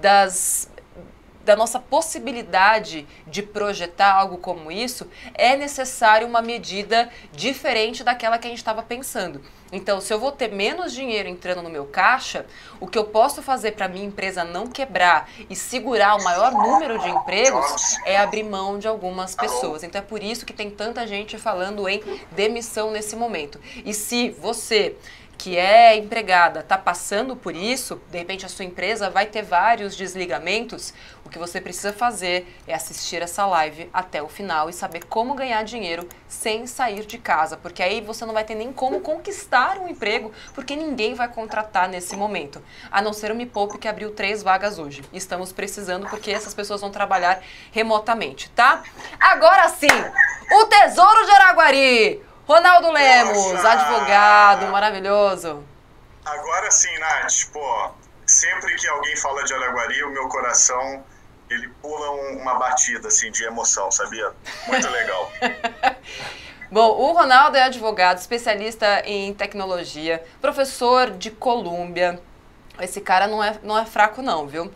da nossa possibilidade de projetar algo como isso, é necessário uma medida diferente daquela que a gente estava pensando. Então, se eu vou ter menos dinheiro entrando no meu caixa, o que eu posso fazer para minha empresa não quebrar e segurar o maior número de empregos é abrir mão de algumas pessoas. Então, é por isso que tem tanta gente falando em demissão nesse momento. E se você que é empregada está passando por isso, de repente a sua empresa vai ter vários desligamentos, o que você precisa fazer é assistir essa live até o final e saber como ganhar dinheiro sem sair de casa, porque aí você não vai ter nem como conquistar um emprego, porque ninguém vai contratar nesse momento, a não ser o Me Poupe, que abriu 3 vagas hoje. Estamos precisando porque essas pessoas vão trabalhar remotamente, tá? Agora sim, o Tesouro de Araguari! Ronaldo Lemos, advogado, maravilhoso. Agora sim, Nath, pô, sempre que alguém fala de Araguari, o meu coração, ele pula uma batida, assim, de emoção, sabia? Muito legal. Bom, o Ronaldo é advogado, especialista em tecnologia, professor de Colômbia. Esse cara não é fraco não, viu?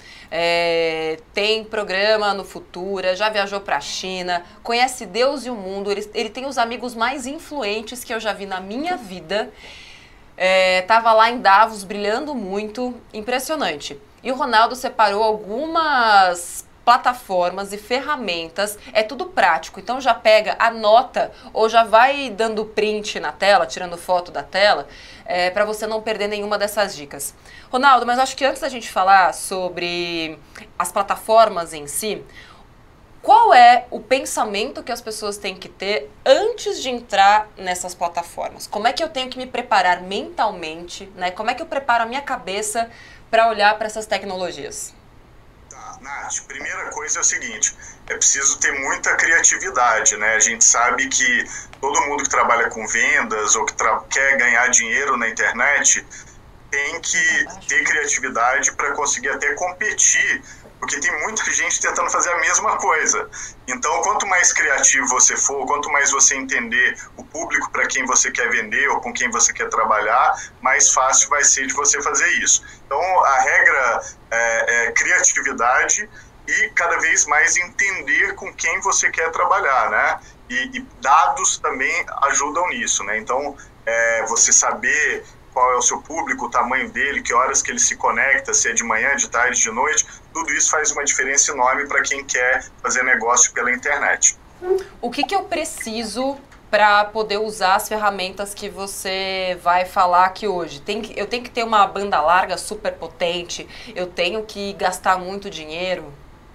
Tem programa no Futura, já viajou pra China, conhece Deus e o mundo, ele tem os amigos mais influentes que eu já vi na minha vida. Tava lá em Davos brilhando muito, impressionante. E o Ronaldo separou algumas plataformas e ferramentas, é tudo prático, então já pega, anota ou já vai dando print na tela, tirando foto da tela, para você não perder nenhuma dessas dicas. Ronaldo, mas acho que antes da gente falar sobre as plataformas em si, qual é o pensamento que as pessoas têm que ter antes de entrar nessas plataformas? Como é que eu tenho que me preparar mentalmente, né? Como é que eu preparo a minha cabeça para olhar para essas tecnologias? Nath, primeira coisa é o seguinte, é preciso ter muita criatividade, né? A gente sabe que todo mundo que trabalha com vendas ou que quer ganhar dinheiro na internet tem que ter criatividade para conseguir até competir, porque tem muita gente tentando fazer a mesma coisa. Então, quanto mais criativo você for, quanto mais você entender o público para quem você quer vender ou com quem você quer trabalhar, mais fácil vai ser de você fazer isso. Então, a regra é criatividade e cada vez mais entender com quem você quer trabalhar, né? E dados também ajudam nisso, né? Então, você saber qual é o seu público, o tamanho dele, que horas que ele se conecta, se é de manhã, de tarde, de noite, tudo isso faz uma diferença enorme para quem quer fazer negócio pela internet. O que eu preciso para poder usar as ferramentas que você vai falar aqui hoje? Eu tenho que ter uma banda larga super potente? Eu tenho que gastar muito dinheiro?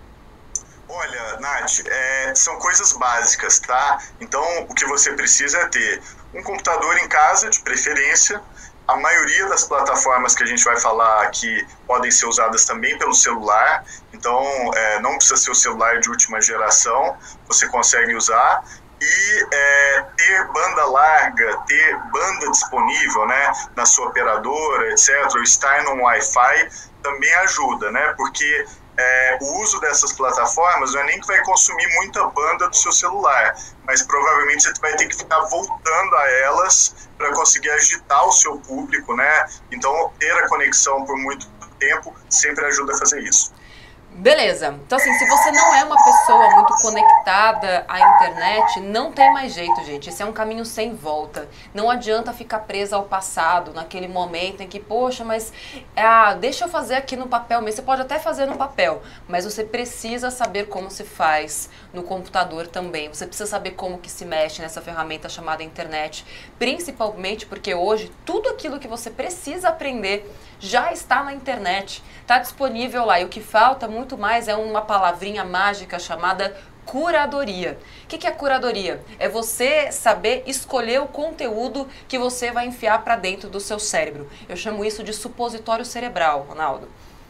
Olha, Nath, são coisas básicas, tá? Então, o que você precisa é ter um computador em casa, de preferência. A maioria das plataformas que a gente vai falar aqui podem ser usadas também pelo celular, então não precisa ser o celular de última geração, você consegue usar. E ter banda larga, ter banda disponível, né, na sua operadora, etc., ou estar no Wi-Fi também ajuda, né, porque o uso dessas plataformas não é nem que vai consumir muita banda do seu celular, mas provavelmente você vai ter que ficar voltando a elas para conseguir agitar o seu público, né? Então, ter a conexão por muito tempo sempre ajuda a fazer isso. Beleza. Então, assim, se você não é uma pessoa muito conectada à internet, não tem mais jeito, gente. Esse é um caminho sem volta. Não adianta ficar presa ao passado, naquele momento em que, poxa, mas deixa eu fazer aqui no papel mesmo. Você pode até fazer no papel, mas você precisa saber como se faz no computador também. Você precisa saber como que se mexe nessa ferramenta chamada internet, principalmente porque hoje tudo aquilo que você precisa aprender já está na internet, está disponível lá. E o que falta muito mais é uma palavrinha mágica chamada curadoria. O que é curadoria? É você saber escolher o conteúdo que você vai enfiar para dentro do seu cérebro. Eu chamo isso de supositório cerebral, Ronaldo.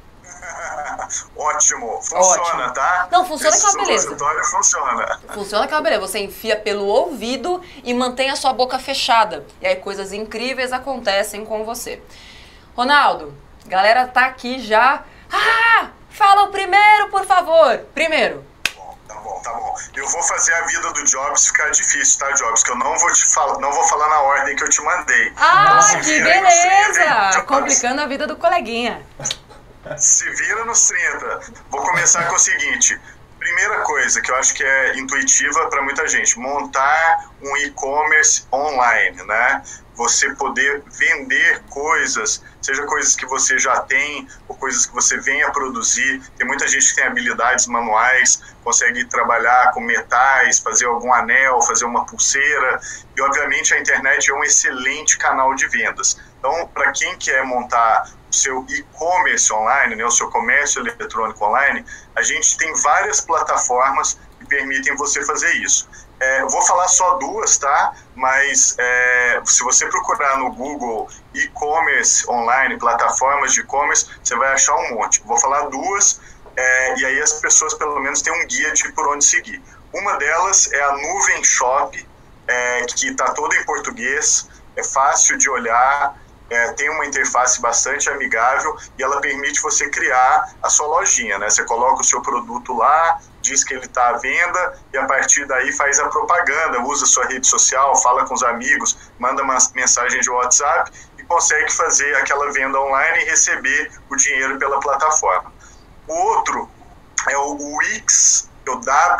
Ótimo, funciona, Ótimo. Tá? Não, funciona aquela beleza. Supositório funciona. Funciona aquela beleza. Você enfia pelo ouvido e mantém a sua boca fechada. E aí coisas incríveis acontecem com você. Ronaldo, galera tá aqui já. Fala o primeiro, por favor. Primeiro. Tá bom. Eu vou fazer a vida do Jobs ficar difícil, tá, Jobs? Que eu não vou falar na ordem que eu te mandei. Então, que beleza! Complicando a vida do coleguinha. Se vira nos 30. Vou começar com o seguinte. primeira coisa que eu acho que é intuitiva para muita gente, montar um e-commerce online, né? Você poder vender coisas, seja coisas que você já tem ou coisas que você venha a produzir. Tem muita gente que tem habilidades manuais, consegue trabalhar com metais, fazer algum anel, fazer uma pulseira. E, obviamente, a internet é um excelente canal de vendas. Então, para quem quer montar o seu e-commerce online, né, o seu comércio eletrônico online, a gente tem várias plataformas que permitem você fazer isso. Eu vou falar só duas, tá? Mas se você procurar no Google e-commerce online, plataformas de e-commerce, você vai achar um monte. Vou falar duas, e aí as pessoas pelo menos têm um guia de por onde seguir. Uma delas é a Nuvem Shop, que está toda em português, é fácil de olhar, tem uma interface bastante amigável e ela permite você criar a sua lojinha, né? Você coloca o seu produto lá, diz que ele está à venda e a partir daí faz a propaganda, usa sua rede social, fala com os amigos, manda uma mensagem de WhatsApp e consegue fazer aquela venda online e receber o dinheiro pela plataforma. O outro é o Wix, o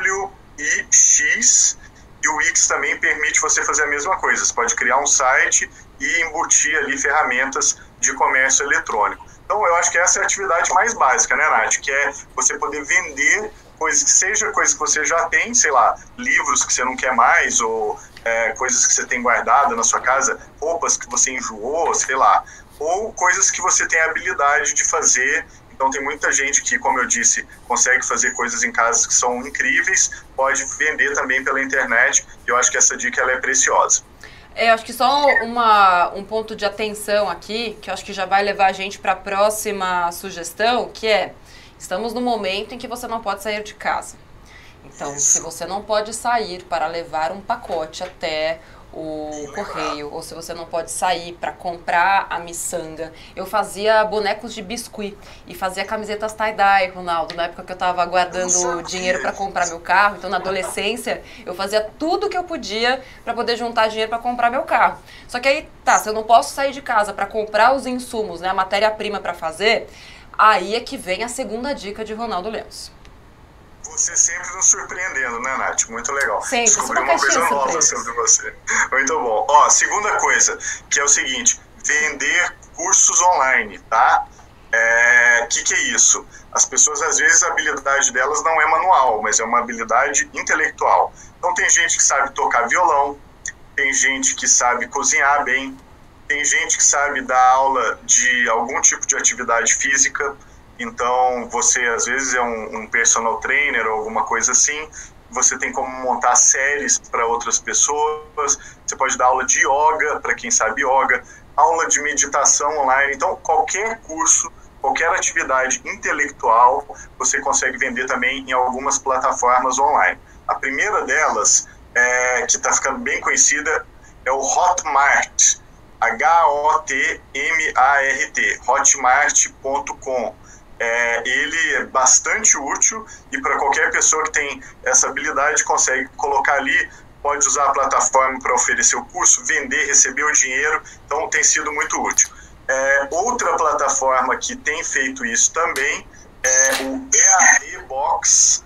W-I-X, e o Wix também permite você fazer a mesma coisa. Você pode criar um site e embutir ali ferramentas de comércio eletrônico. Então, eu acho que essa é a atividade mais básica, né, Nath? Que é você poder vender coisas, seja coisas que você já tem, sei lá, livros que você não quer mais, ou coisas que você tem guardado na sua casa, roupas que você enjoou, sei lá, ou coisas que você tem a habilidade de fazer. Então, tem muita gente que, como eu disse, consegue fazer coisas em casa que são incríveis, pode vender também pela internet, e eu acho que essa dica ela é preciosa. Eu acho que só um ponto de atenção aqui, que eu acho que já vai levar a gente para a próxima sugestão, que é, estamos no momento em que você não pode sair de casa. Então, se você não pode sair para levar um pacote até o correio, ou se você não pode sair para comprar a miçanga. Eu fazia bonecos de biscuit e fazia camisetas tie-dye, Ronaldo, na época que eu estava guardando dinheiro para comprar meu carro. Então, na adolescência, eu fazia tudo que eu podia para poder juntar dinheiro para comprar meu carro. Só que aí, tá, se eu não posso sair de casa para comprar os insumos, né, a matéria-prima para fazer, aí é que vem a segunda dica de Ronaldo Lemos. Você sempre nos surpreendendo, né, Nath? Muito legal. Sempre, descobri uma coisa nova sobre você. Muito bom. Ó, segunda coisa, que é o seguinte, vender cursos online, tá? Que é isso? As pessoas, às vezes, a habilidade delas não é manual, mas é uma habilidade intelectual. Então, tem gente que sabe tocar violão, tem gente que sabe cozinhar bem, tem gente que sabe dar aula de algum tipo de atividade física. Então, você às vezes é um personal trainer ou alguma coisa assim, você tem como montar séries para outras pessoas, você pode dar aula de yoga, para quem sabe yoga, aula de meditação online. Então, qualquer curso, qualquer atividade intelectual, você consegue vender também em algumas plataformas online. A primeira delas, que está ficando bem conhecida, é o Hotmart, Hotmart, hotmart.com. Ele é bastante útil e para qualquer pessoa que tem essa habilidade consegue colocar ali, pode usar a plataforma para oferecer o curso, vender, receber o dinheiro, então tem sido muito útil. Outra plataforma que tem feito isso também é o EAD Box,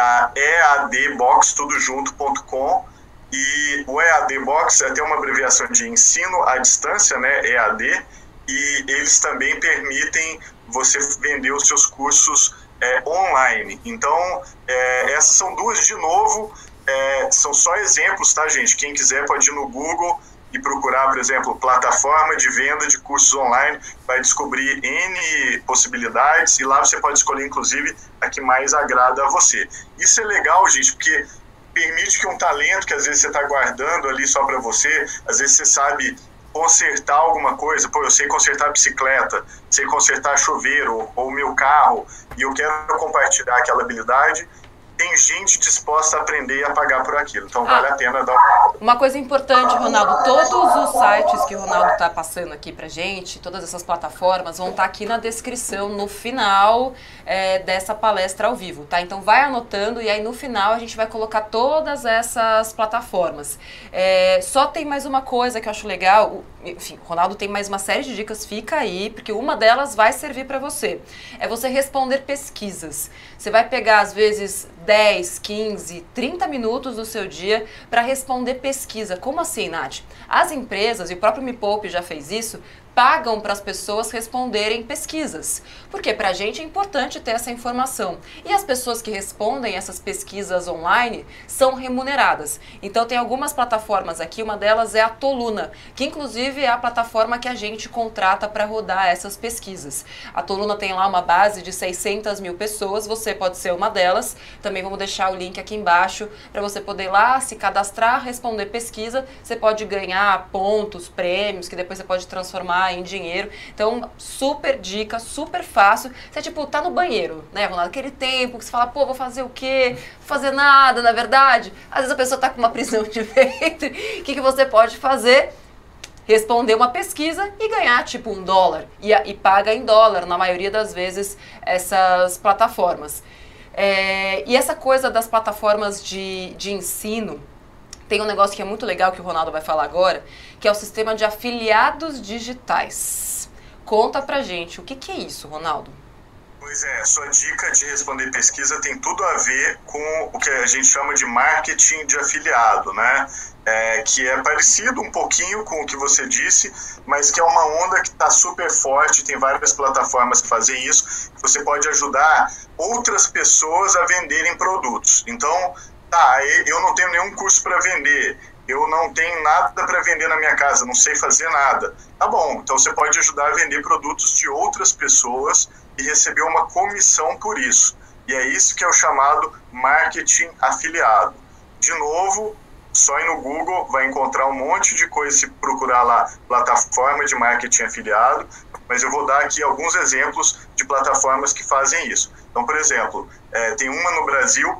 eadbox.com, e o EAD Box tem uma abreviação de ensino à distância, né, EAD, e eles também permitem você vender os seus cursos online. Então, essas são duas, de novo, são só exemplos, tá, gente? Quem quiser pode ir no Google e procurar, por exemplo, plataforma de venda de cursos online, vai descobrir N possibilidades e lá você pode escolher, inclusive, a que mais agrada a você. Isso é legal, gente, porque permite que um talento que às vezes você está guardando ali só para você, às vezes você sabe consertar alguma coisa, eu sei consertar bicicleta, sei consertar chuveiro ou meu carro, e eu quero compartilhar aquela habilidade. Tem gente gente disposta a aprender e a pagar por aquilo. Então vale a pena dar uma coisa importante, Ronaldo, todos os sites que o Ronaldo está passando aqui pra gente, todas essas plataformas, vão estar aqui na descrição, no final dessa palestra ao vivo, tá? Então vai anotando e aí no final a gente vai colocar todas essas plataformas. Só tem mais uma coisa que eu acho legal, enfim, o Ronaldo tem mais uma série de dicas, fica aí, porque uma delas vai servir para você. É você responder pesquisas. Você vai pegar, às vezes, 10, 15, 30 minutos do seu dia para responder pesquisa. Como assim, Nath? As empresas, e o próprio Me Poupe já fez isso, pagam para as pessoas responderem pesquisas. Porque para a gente é importante ter essa informação. E as pessoas que respondem essas pesquisas online são remuneradas. Então tem algumas plataformas aqui, uma delas é a Toluna, que inclusive é a plataforma que a gente contrata para rodar essas pesquisas. A Toluna tem lá uma base de 600 mil pessoas, você pode ser uma delas. Também vamos deixar o link aqui embaixo para você poder ir lá, se cadastrar, responder pesquisa. Você pode ganhar pontos, prêmios, que depois você pode transformar em dinheiro. Então, super dica, super fácil. Você, tipo, tá no banheiro, né, Ronaldo? Aquele tempo que você fala, pô, vou fazer o quê? Vou fazer nada, na verdade. Às vezes a pessoa tá com uma prisão de ventre. O que você pode fazer? Responder uma pesquisa e ganhar, tipo, $1. E paga em dólar, na maioria das vezes, essas plataformas. E essa coisa das plataformas de ensino, tem um negócio que é muito legal que o Ronaldo vai falar agora, que é o sistema de afiliados digitais. Conta pra gente, o que é isso, Ronaldo? Pois é, sua dica de responder pesquisa tem tudo a ver com o que a gente chama de marketing de afiliado, né? Que é parecido um pouquinho com o que você disse, mas que é uma onda que está super forte, tem várias plataformas que fazem isso, você pode ajudar outras pessoas a venderem produtos. Então, eu não tenho nenhum curso para vender, eu não tenho nada para vender na minha casa, não sei fazer nada. Tá bom, então você pode ajudar a vender produtos de outras pessoas e receber uma comissão por isso. E é isso que é o chamado marketing afiliado. De novo, só ir no Google, vai encontrar um monte de coisa se procurar lá, plataforma de marketing afiliado, mas eu vou dar aqui alguns exemplos de plataformas que fazem isso. Então, por exemplo, tem uma no Brasil,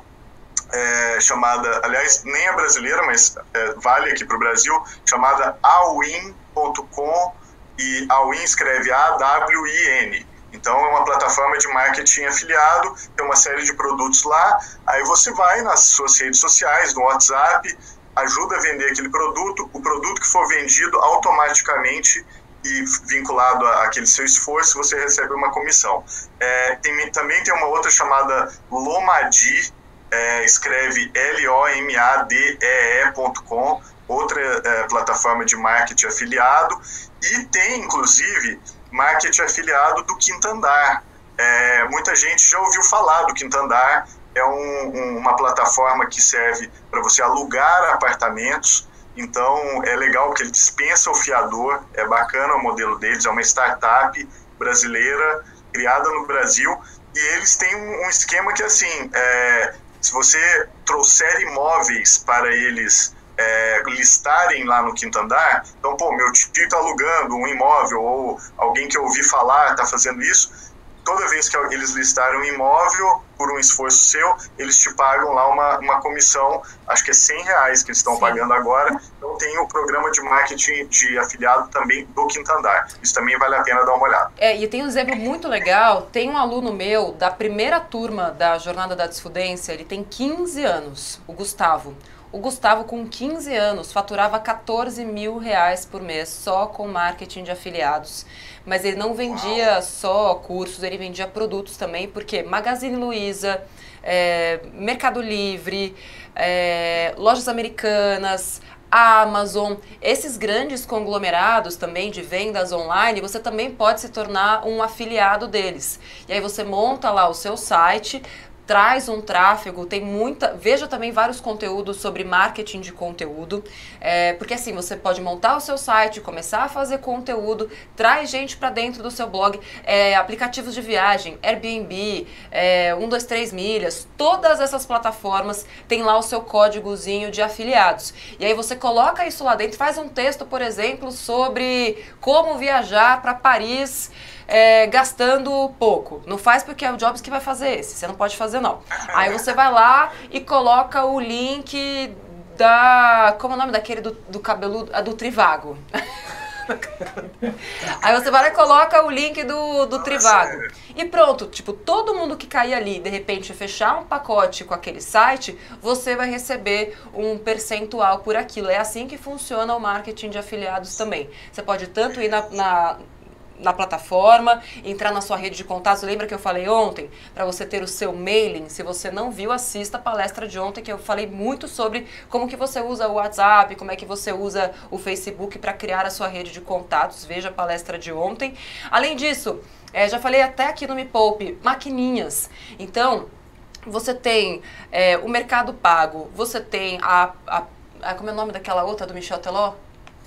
chamada, aliás, nem é brasileira, mas vale aqui para o Brasil, chamada awin.com, e Awin escreve AWIN. Então é uma plataforma de marketing afiliado, tem uma série de produtos lá, aí você vai nas suas redes sociais, no WhatsApp, ajuda a vender aquele produto, o produto que for vendido automaticamente e vinculado àquele seu esforço, você recebe uma comissão. Também tem uma outra chamada Lomadi, escreve LOMADEE.com, outra plataforma de marketing afiliado, e tem inclusive marketing afiliado do Quinto Andar. Muita gente já ouviu falar do Quinto Andar, é uma plataforma que serve para você alugar apartamentos. Então é legal que ele dispensa o fiador, é bacana o modelo deles, é uma startup brasileira criada no Brasil, e eles têm um esquema que assim, se você trouxer imóveis para eles listarem lá no Quinto Andar, então, pô, meu tio está alugando um imóvel, ou alguém que eu ouvi falar está fazendo isso, toda vez que eles listarem um imóvel por um esforço seu, eles te pagam lá uma comissão, acho que é R$100 que eles estão pagando agora. Então tem o programa de marketing de afiliado também do Quinto Andar, isso também vale a pena dar uma olhada. E tem um exemplo muito legal, tem um aluno meu da primeira turma da Jornada da Desfudência, ele tem 15 anos, o Gustavo. O Gustavo, com 15 anos, faturava R$14 mil por mês só com marketing de afiliados. Mas ele não vendia só cursos, ele vendia produtos também, porque Magazine Luiza, Mercado Livre, lojas americanas, Amazon, esses grandes conglomerados também de vendas online, você também pode se tornar um afiliado deles. E aí você monta lá o seu site, traz um tráfego, veja também vários conteúdos sobre marketing de conteúdo, porque assim, você pode montar o seu site, começar a fazer conteúdo, traz gente para dentro do seu blog, aplicativos de viagem, Airbnb, 123 milhas, todas essas plataformas têm lá o seu códigozinho de afiliados. E aí você coloca isso lá dentro, faz um texto, por exemplo, sobre como viajar para Paris gastando pouco. Não faz porque é o Jobs que vai fazer esse, você não pode fazer não. Aí você vai lá e coloca o link como é o nome daquele do cabeludo, do Trivago. Aí você vai lá e coloca o link do Trivago. E pronto, tipo, todo mundo que cair ali, de repente, fechar um pacote com aquele site, você vai receber um percentual por aquilo. É assim que funciona o marketing de afiliados também. Você pode tanto ir na plataforma, entrar na sua rede de contatos. Lembra que eu falei ontem? Para você ter o seu mailing. Se você não viu, assista a palestra de ontem, que eu falei muito sobre como que você usa o WhatsApp, como é que você usa o Facebook para criar a sua rede de contatos. Veja a palestra de ontem. Além disso, já falei até aqui no Me Poupe, maquininhas. Então, você tem o Mercado Pago, você tem como é o nome daquela outra do Michel Teló?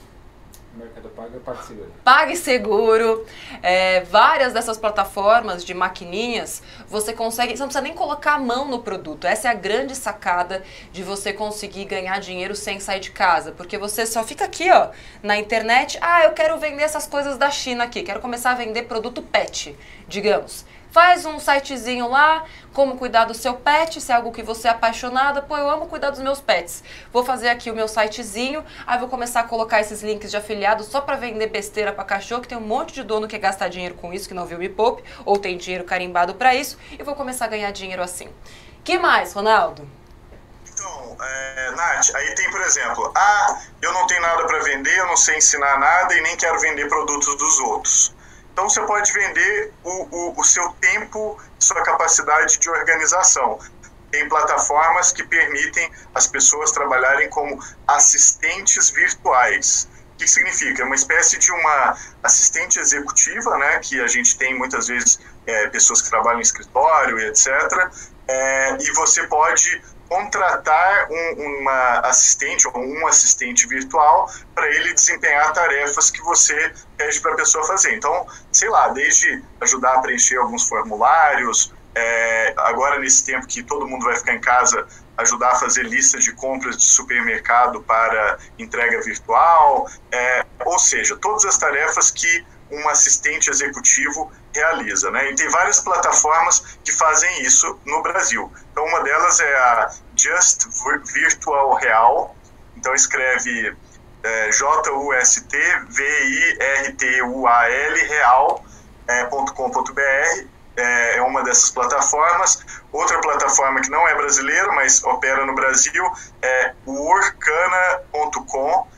Mercado Pago é PagSeguro. PagSeguro, várias dessas plataformas de maquininhas, você consegue, você não precisa nem colocar a mão no produto. Essa é a grande sacada de você conseguir ganhar dinheiro sem sair de casa, porque você só fica aqui, ó, na internet, eu quero vender essas coisas da China aqui, quero começar a vender produto pet, digamos. Faz um sitezinho lá, como cuidar do seu pet, se é algo que você é apaixonada. Pô, eu amo cuidar dos meus pets. Vou fazer aqui o meu sitezinho, aí vou começar a colocar esses links de afiliado só para vender besteira para cachorro, que tem um monte de dono que quer gastar dinheiro com isso, que não viu Me Poupe, ou tem dinheiro carimbado para isso, e vou começar a ganhar dinheiro assim. Que mais, Ronaldo? Então, Nath, aí tem, por exemplo, eu não tenho nada para vender, eu não sei ensinar nada e nem quero vender produtos dos outros. Então você pode vender o seu tempo, sua capacidade de organização. Tem plataformas que permitem as pessoas trabalharem como assistentes virtuais. O que significa? É uma espécie de uma assistente executiva, né, que a gente tem muitas vezes pessoas que trabalham em escritório e etc. E você pode contratar uma assistente ou um assistente virtual para ele desempenhar tarefas que você pede para a pessoa fazer. Então, sei lá, desde ajudar a preencher alguns formulários, agora nesse tempo que todo mundo vai ficar em casa, ajudar a fazer lista de compras de supermercado para entrega virtual, ou seja, todas as tarefas que um assistente executivo realiza, né? E tem várias plataformas que fazem isso no Brasil. Então, uma delas é a Just Virtual Real. Então, escreve JUSTVIRTUAL real.com.br. É uma dessas plataformas. Outra plataforma que não é brasileira, mas opera no Brasil, é workana.com,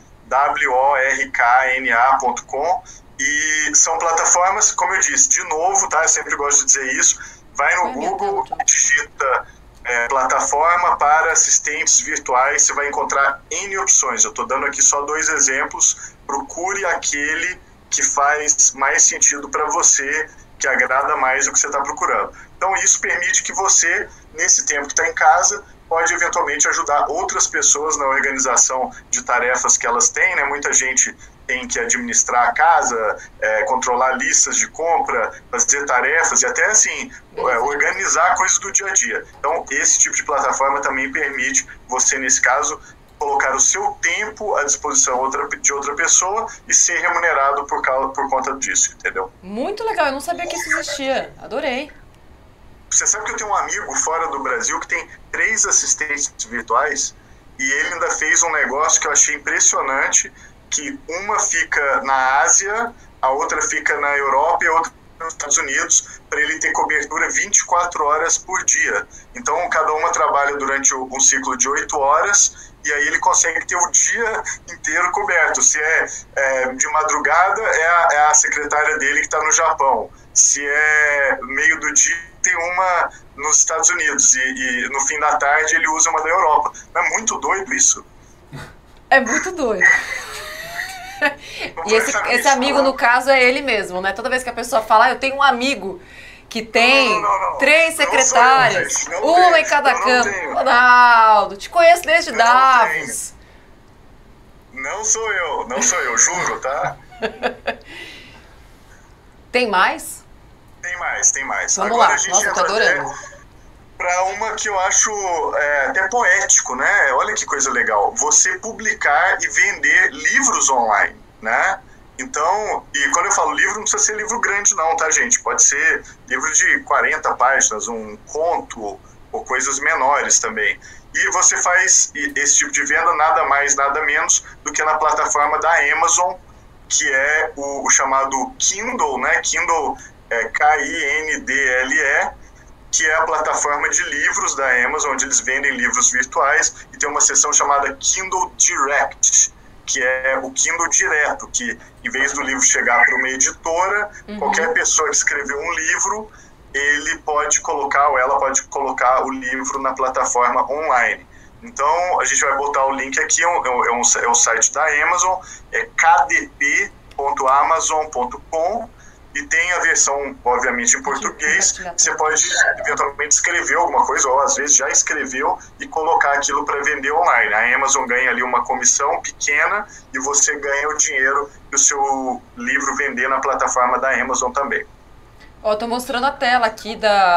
workna.com. E são plataformas, como eu disse, de novo, tá? Eu sempre gosto de dizer isso. Vai no Google, digita plataforma para assistentes virtuais, você vai encontrar N opções. Eu estou dando aqui só 2 exemplos. Procure aquele que faz mais sentido para você, que agrada mais o que você está procurando. Então, isso permite que você, nesse tempo que está em casa, pode eventualmente ajudar outras pessoas na organização de tarefas que elas têm, né? Muita gente tem que administrar a casa, controlar listas de compra, fazer tarefas e até assim, organizar coisas do dia a dia. Então, esse tipo de plataforma também permite você, nesse caso, colocar o seu tempo à disposição de outra pessoa e ser remunerado por conta disso, entendeu? Muito legal, eu não sabia que isso existia. Adorei. Você sabe que eu tenho um amigo fora do Brasil que tem 3 assistentes virtuais e ele ainda fez um negócio que eu achei impressionante, que uma fica na Ásia, a outra fica na Europa e a outra nos Estados Unidos, para ele ter cobertura 24 horas por dia. Então, cada uma trabalha durante um ciclo de 8 horas e aí ele consegue ter o dia inteiro coberto. Se é de madrugada, é a secretária dele que está no Japão. Se é meio do dia, tem uma nos Estados Unidos e no fim da tarde ele usa uma da Europa. Não é muito doido isso? É muito doido. E esse amigo, no caso, é ele mesmo, né? Toda vez que a pessoa fala, eu tenho um amigo que tem 3 secretárias, uma em cada campo. Ronaldo, te conheço desde Davos. Não sou eu, juro, tá? Tem mais? Tem mais. Vamos Agora lá, a gente nossa, eu tô adorando. Para uma que eu acho até poético, né? Olha que coisa legal. Você publicar e vender livros online, né? Então, e quando eu falo livro, não precisa ser livro grande não, tá, gente? Pode ser livro de 40 páginas, um conto ou coisas menores também. E você faz esse tipo de venda nada mais, nada menos do que na plataforma da Amazon, que é o chamado Kindle, né? Kindle é Kindle, que é a plataforma de livros da Amazon, onde eles vendem livros virtuais, e tem uma seção chamada Kindle Direct, que é o Kindle direto, que em vez do livro chegar para uma editora, qualquer pessoa que escreveu um livro, ele pode colocar, ou ela pode colocar o livro na plataforma online. Então, a gente vai botar o link aqui, é o site da Amazon, é kdp.amazon.com, e tem a versão, obviamente, em português. Você pode, eventualmente, escrever alguma coisa, ou às vezes já escreveu, e colocar aquilo para vender online. A Amazon ganha ali uma comissão pequena, e você ganha o dinheiro que o seu livro vender na plataforma da Amazon também. Ó, tô mostrando a tela aqui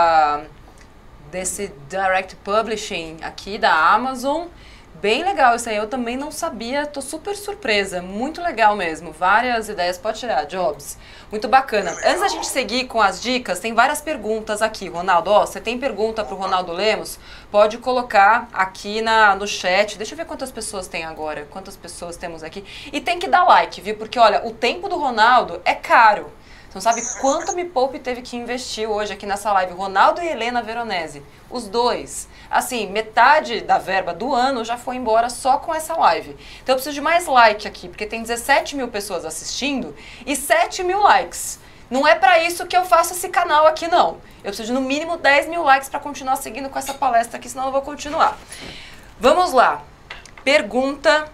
desse Direct Publishing aqui da Amazon. Bem legal isso aí, eu também não sabia, tô super surpresa, muito legal mesmo, várias ideias, pode tirar, Jobs, muito bacana. Antes da gente seguir com as dicas, tem várias perguntas aqui, Ronaldo, ó, você tem pergunta pro Ronaldo Lemos? Pode colocar aqui no chat, deixa eu ver quantas pessoas tem agora, quantas pessoas temos aqui, e tem que dar like, viu, porque olha, o tempo do Ronaldo é caro. Você não sabe quanto Me Poupe teve que investir hoje aqui nessa live. Ronaldo e Helena Veronese, os dois. Assim, metade da verba do ano já foi embora só com essa live. Então eu preciso de mais like aqui, porque tem 17 mil pessoas assistindo e 7 mil likes. Não é pra isso que eu faço esse canal aqui, não. Eu preciso de no mínimo 10 mil likes pra continuar seguindo com essa palestra aqui, senão eu não vou continuar. Vamos lá. Pergunta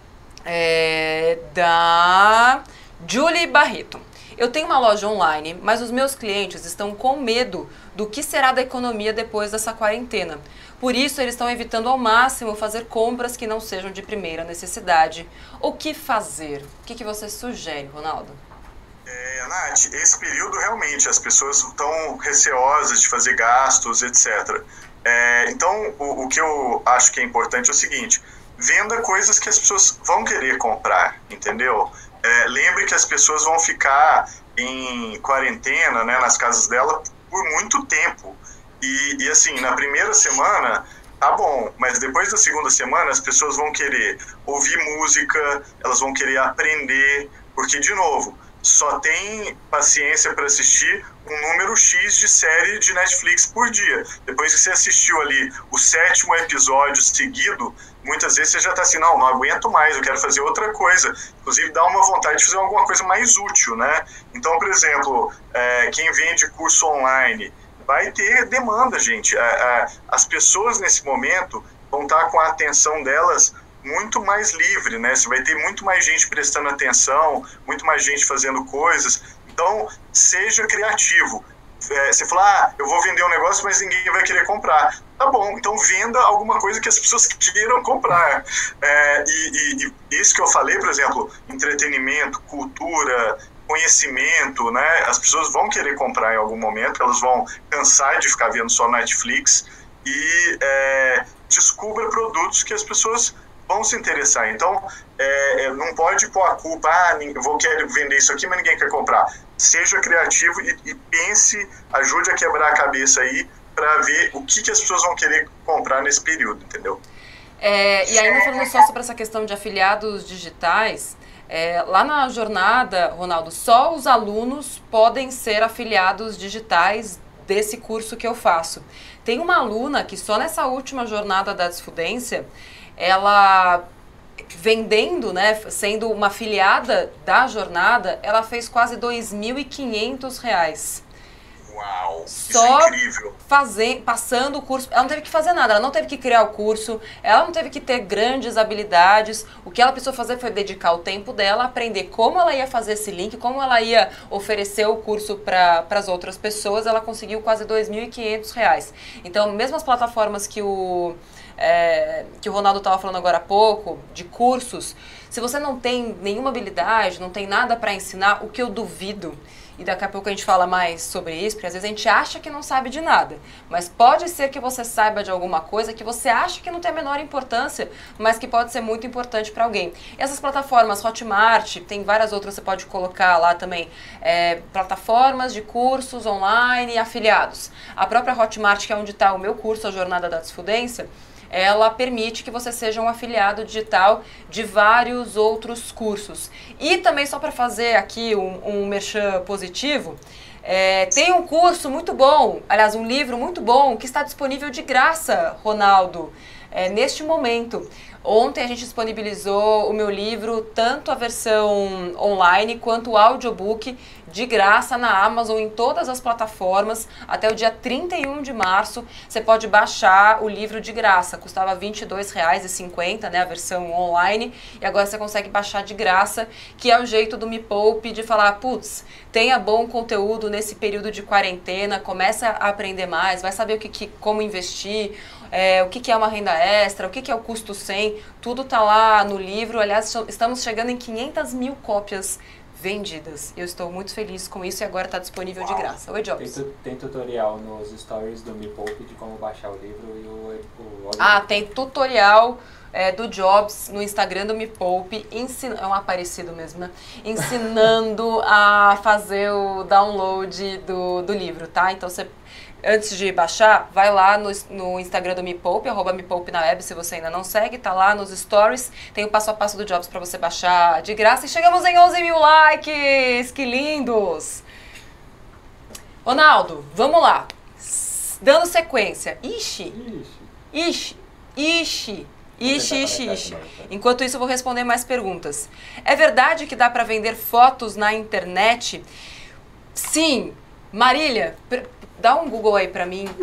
da Julie Barreto. Eu tenho uma loja online, mas os meus clientes estão com medo do que será da economia depois dessa quarentena. Por isso, eles estão evitando ao máximo fazer compras que não sejam de primeira necessidade. O que fazer? O que você sugere, Ronaldo? Nath, esse período realmente as pessoas estão receosas de fazer gastos, etc. Então, o que eu acho que é importante é o seguinte: venda coisas que as pessoas vão querer comprar, entendeu? Lembre que as pessoas vão ficar em quarentena, né, nas casas dela por muito tempo. E assim, na primeira semana, tá bom, mas depois da segunda semana as pessoas vão querer ouvir música, elas vão querer aprender, porque, de novo, só tem paciência para assistir um número X de série de Netflix por dia. Depois que você assistiu ali o 7º episódio seguido, muitas vezes você já está assim, não aguento mais, eu quero fazer outra coisa. Inclusive dá uma vontade de fazer alguma coisa mais útil, né? Então, por exemplo, quem vende curso online vai ter demanda, gente. As pessoas nesse momento vão estar com a atenção delas muito mais livre, né? Você vai ter muito mais gente prestando atenção, muito mais gente fazendo coisas. Então, seja criativo. Você fala, eu vou vender um negócio, mas ninguém vai querer comprar. Tá bom, então venda alguma coisa que as pessoas queiram comprar. E isso que eu falei, por exemplo, entretenimento, cultura, conhecimento, né? As pessoas vão querer comprar em algum momento, elas vão cansar de ficar vendo só Netflix e descubra produtos que as pessoas vão se interessar. Então, não pode pôr a culpa, eu quero vender isso aqui, mas ninguém quer comprar. Seja criativo e pense, ajude a quebrar a cabeça aí para ver o que as pessoas vão querer comprar nesse período, entendeu? E ainda falando só sobre essa questão de afiliados digitais, lá na jornada, Ronaldo, só os alunos podem ser afiliados digitais desse curso que eu faço. Tem uma aluna que só nessa última jornada da Desfudência, ela vendendo, né, sendo uma afiliada da jornada, ela fez quase R$2.500. Uau, só isso é incrível. Passando o curso. Ela não teve que fazer nada, ela não teve que criar o curso, ela não teve que ter grandes habilidades. O que ela precisou fazer foi dedicar o tempo dela, aprender como ela ia fazer esse link, como ela ia oferecer o curso para as outras pessoas. Ela conseguiu quase R$2.500. Então, mesmo as plataformas que o Ronaldo estava falando agora há pouco, de cursos, se você não tem nenhuma habilidade, não tem nada para ensinar, o que eu duvido e daqui a pouco a gente fala mais sobre isso, porque às vezes a gente acha que não sabe de nada, mas pode ser que você saiba de alguma coisa que você acha que não tem a menor importância, mas que pode ser muito importante para alguém. E essas plataformas, Hotmart, tem várias outras, você pode colocar lá também, plataformas de cursos online e afiliados. A própria Hotmart, que é onde está o meu curso, a Jornada da Desfudência, ela permite que você seja um afiliado digital de vários outros cursos. E também, só para fazer aqui um merchan positivo, tem um curso muito bom, aliás, um livro muito bom, que está disponível de graça, Ronaldo, neste momento. Ontem a gente disponibilizou o meu livro, tanto a versão online quanto o audiobook, de graça na Amazon, em todas as plataformas, até o dia 31 de março. Você pode baixar o livro de graça, custava R$ 22,50, né, a versão online, e agora você consegue baixar de graça, que é o jeito do Me Poupe de falar, putz, tenha bom conteúdo nesse período de quarentena, começa a aprender mais, vai saber como investir, o que é uma renda extra, o que é o custo 100, tudo tá lá no livro. Aliás, estamos chegando em 500 mil cópias vendidas. Eu estou muito feliz com isso e agora está disponível de graça. Oi, Jobs. Tem tutorial nos stories do Me Poupe de como baixar o livro e o tem tutorial do Jobs no Instagram do Me Poupe, é um aparecido mesmo, né? Ensinando a fazer o download do livro, tá? Então você, antes de baixar, vai lá no Instagram do Me Poupe, @mepoupe na web, se você ainda não segue, tá lá nos stories, tem o passo a passo do Jobs para você baixar de graça. E chegamos em 11 mil likes, que lindos! Ronaldo, vamos lá, dando sequência. Ixi. Enquanto isso, eu vou responder mais perguntas. É verdade que dá para vender fotos na internet? Sim. Marília, dá um Google aí pra mim,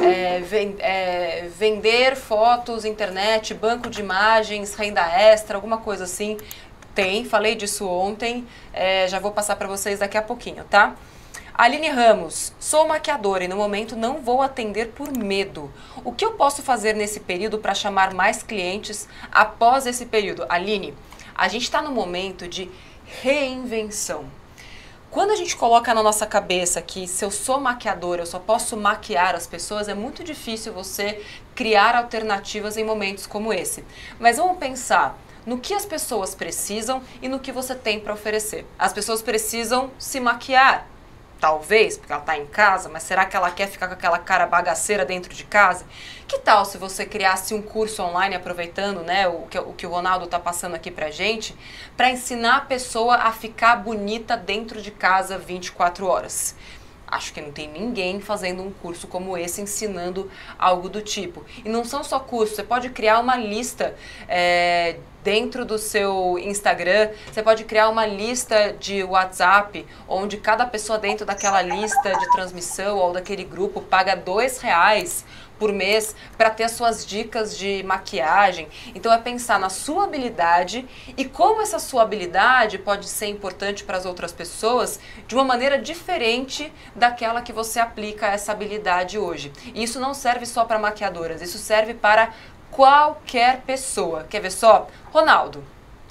vender fotos, internet, banco de imagens, renda extra, alguma coisa assim. Falei disso ontem, já vou passar pra vocês daqui a pouquinho, tá? Aline Ramos, sou maquiadora e no momento não vou atender por medo. O que eu posso fazer nesse período para chamar mais clientes após esse período? Aline, a gente está no momento de reinvenção. Quando a gente coloca na nossa cabeça que se eu sou maquiadora, eu só posso maquiar as pessoas, é muito difícil você criar alternativas em momentos como esse. Mas vamos pensar no que as pessoas precisam e no que você tem para oferecer. As pessoas precisam se maquiar, talvez, porque ela está em casa, mas será que ela quer ficar com aquela cara bagaceira dentro de casa? Que tal se você criasse um curso online, aproveitando, né, o que o Ronaldo está passando aqui pra gente, para ensinar a pessoa a ficar bonita dentro de casa 24 horas? Acho que não tem ninguém fazendo um curso como esse, ensinando algo do tipo. E não são só cursos, você pode criar uma lista dentro do seu Instagram, você pode criar uma lista de WhatsApp, onde cada pessoa dentro daquela lista de transmissão ou daquele grupo paga R$2 por mês para ter as suas dicas de maquiagem. Então é pensar na sua habilidade e como essa sua habilidade pode ser importante para as outras pessoas de uma maneira diferente daquela que você aplica essa habilidade hoje. E isso não serve só para maquiadoras, isso serve para qualquer pessoa. Quer ver só? Ronaldo,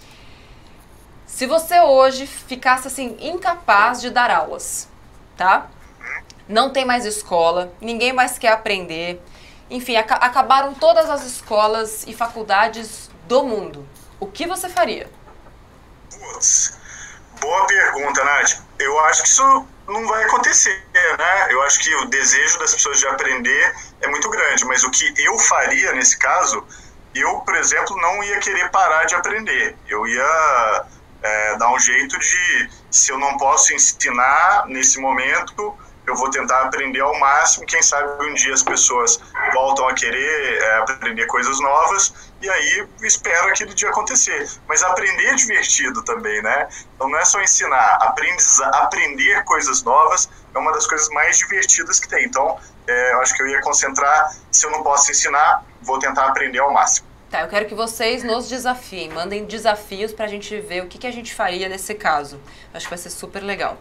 se você hoje ficasse assim incapaz de dar aulas, tá? Não tem mais escola, ninguém mais quer aprender, enfim, acabaram todas as escolas e faculdades do mundo. O que você faria? Putz, boa pergunta, Nath. Eu acho que isso não vai acontecer, né? Eu acho que o desejo das pessoas de aprender é muito grande, mas o que eu faria nesse caso, eu, por exemplo, não ia querer parar de aprender. Eu ia dar um jeito de, se eu não posso ensinar nesse momento, eu vou tentar aprender ao máximo. Quem sabe um dia as pessoas voltam a querer aprender coisas novas, e aí espero aquele dia acontecer. Mas aprender é divertido também, né? Então não é só ensinar, aprender coisas novas é uma das coisas mais divertidas que tem. Então eu acho que eu ia concentrar, se eu não posso ensinar, vou tentar aprender ao máximo. Tá, eu quero que vocês nos desafiem, mandem desafios pra gente ver o que a gente faria nesse caso. Acho que vai ser super legal.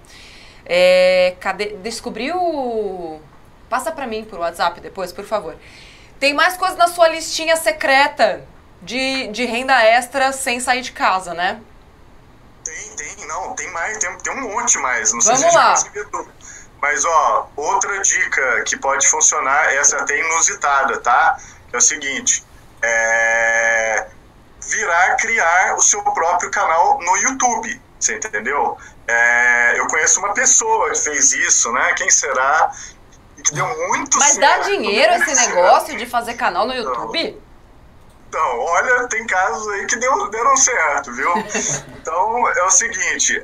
Descobriu? Passa pra mim por WhatsApp depois, por favor. Tem mais coisa na sua listinha secreta de renda extra sem sair de casa, né? Tem mais, tem um monte mais. Não sei Vamos se a lá. gente conseguiu tudo. Mas, ó, outra dica que pode funcionar, essa é até inusitada, tá? É o seguinte, criar o seu próprio canal no YouTube, você entendeu? Eu conheço uma pessoa que fez isso, né? Quem será? E que deu muito Mas certo. dá dinheiro esse negócio de fazer canal no YouTube? Então, olha, tem casos aí que deram certo, viu? Então, é o seguinte,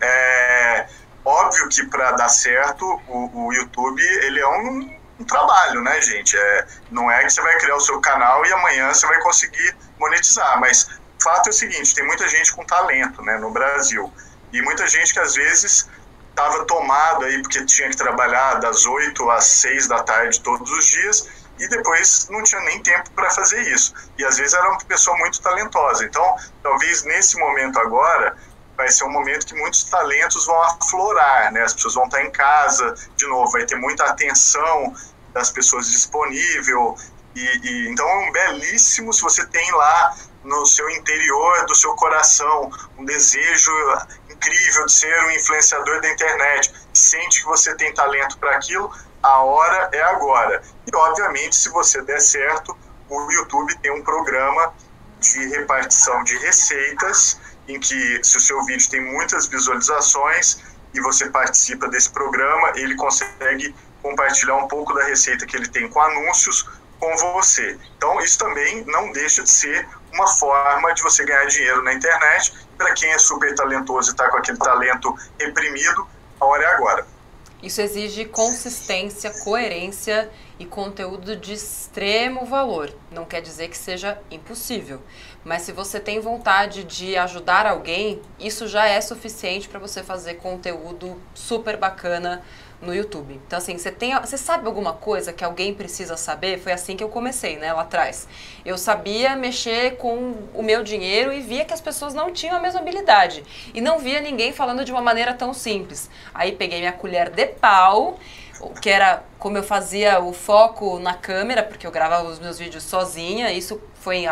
óbvio que para dar certo, o YouTube, ele é um trabalho, né, gente? Não é que você vai criar o seu canal e amanhã você vai conseguir monetizar, mas o fato é o seguinte, tem muita gente com talento, né, no Brasil, e muita gente que às vezes estava tomado aí porque tinha que trabalhar das 8 às 6 da tarde todos os dias, e depois não tinha nem tempo para fazer isso. E às vezes era uma pessoa muito talentosa. Então, talvez nesse momento agora, vai ser um momento que muitos talentos vão aflorar, né? As pessoas vão estar em casa, de novo, vai ter muita atenção das pessoas disponível. Então é um belíssimo, se você tem lá no seu interior do seu coração um desejo incrível de ser um influenciador da internet, sente que você tem talento para aquilo, a hora é agora. E, obviamente, se você der certo, o YouTube tem um programa de repartição de receitas, em que, se o seu vídeo tem muitas visualizações e você participa desse programa, ele consegue compartilhar um pouco da receita que ele tem com anúncios com você. Então, isso também não deixa de ser uma forma de você ganhar dinheiro na internet. Para quem é super talentoso e está com aquele talento reprimido, a hora é agora. Isso exige consistência, coerência e conteúdo de extremo valor. Não quer dizer que seja impossível, mas se você tem vontade de ajudar alguém, isso já é suficiente para você fazer conteúdo super bacana no YouTube. Então, assim, você sabe alguma coisa que alguém precisa saber? Foi assim que eu comecei, né, lá atrás. Eu sabia mexer com o meu dinheiro e via que as pessoas não tinham a mesma habilidade. E não via ninguém falando de uma maneira tão simples. Aí peguei minha colher de pau, que era como eu fazia o foco na câmera, porque eu gravava os meus vídeos sozinha. Isso foi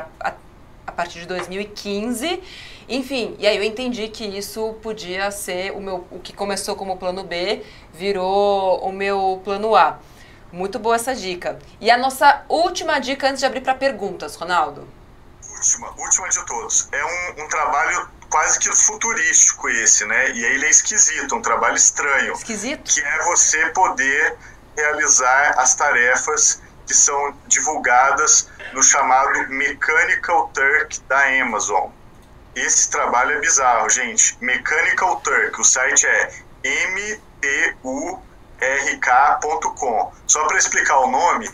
a partir de 2015. Enfim, e aí eu entendi que isso podia ser o que começou como plano B, virou o meu plano A. Muito boa essa dica. E a nossa última dica antes de abrir para perguntas, Ronaldo? Última de todos. É um trabalho quase que futurístico esse, né? E aí ele é esquisito, um trabalho estranho. Esquisito? Que é você poder realizar as tarefas que são divulgadas no chamado Mechanical Turk da Amazon. Esse trabalho é bizarro, gente. Mechanical Turk, o site é mturk.com. Só para explicar o nome,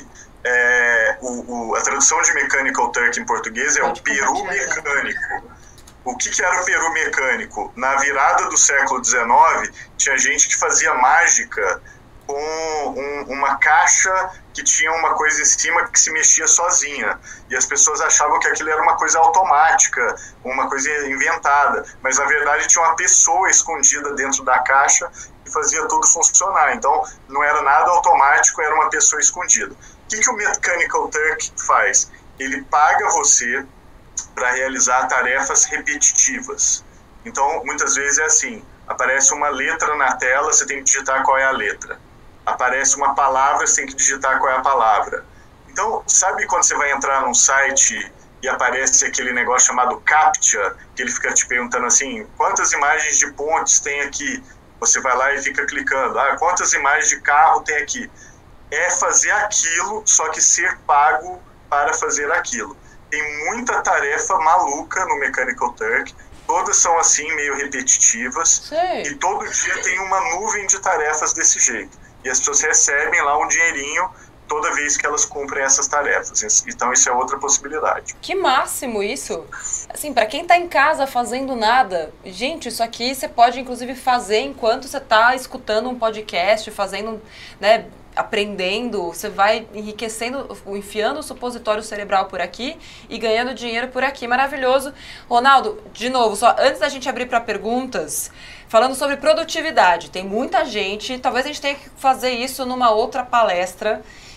a tradução de Mechanical Turk em português é o peru mecânico. O que era o peru mecânico? Na virada do século XIX, tinha gente que fazia mágica com uma caixa que tinha uma coisa em cima que se mexia sozinha. E as pessoas achavam que aquilo era uma coisa automática, uma coisa inventada. Mas, na verdade, tinha uma pessoa escondida dentro da caixa que fazia tudo funcionar. Então, não era nada automático, era uma pessoa escondida. O que o Mechanical Turk faz? Ele paga você para realizar tarefas repetitivas. Então, muitas vezes é assim, aparece uma letra na tela, você tem que digitar qual é a letra. Aparece uma palavra, você tem que digitar qual é a palavra. Então, sabe quando você vai entrar num site e aparece aquele negócio chamado CAPTCHA, que ele fica te perguntando assim, quantas imagens de pontes tem aqui? Você vai lá e fica clicando, quantas imagens de carro tem aqui? É fazer aquilo, só que ser pago para fazer aquilo. Tem muita tarefa maluca no Mechanical Turk, todas são assim, meio repetitivas, Sei. e todo dia tem uma nuvem de tarefas desse jeito. E as pessoas recebem lá um dinheirinho toda vez que elas cumprem essas tarefas. Então isso é outra possibilidade. Que máximo isso! Assim, para quem tá em casa fazendo nada, gente, isso aqui você pode inclusive fazer enquanto você tá escutando um podcast, fazendo, né, aprendendo, você vai enriquecendo, enfiando o supositório cerebral por aqui e ganhando dinheiro por aqui. Maravilhoso. Ronaldo, de novo, só antes da gente abrir para perguntas, falando sobre produtividade, tem muita gente, talvez a gente tenha que fazer isso numa outra palestra,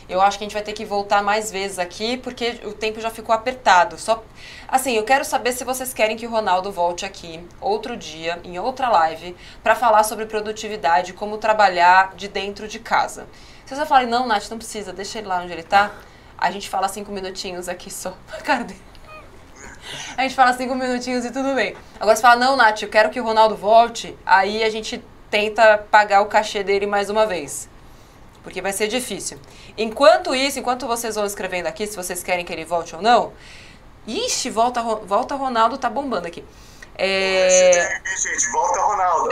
Eu acho que a gente vai ter que voltar mais vezes aqui, porque o tempo já ficou apertado. Só, assim, eu quero saber se vocês querem que o Ronaldo volte aqui outro dia, em outra live, para falar sobre produtividade, como trabalhar de dentro de casa. Se você falar, não, Nath, não precisa, deixa ele lá onde ele tá, a gente fala 5 minutinhos aqui só. Cara dele. A gente fala 5 minutinhos e tudo bem. Agora você fala, não, Nath, eu quero que o Ronaldo volte, aí a gente tenta pagar o cachê dele mais uma vez. Porque vai ser difícil. Enquanto isso, enquanto vocês vão escrevendo aqui, se vocês querem que ele volte ou não... Ixi, volta Ronaldo, tá bombando aqui. Gente, volta Ronaldo.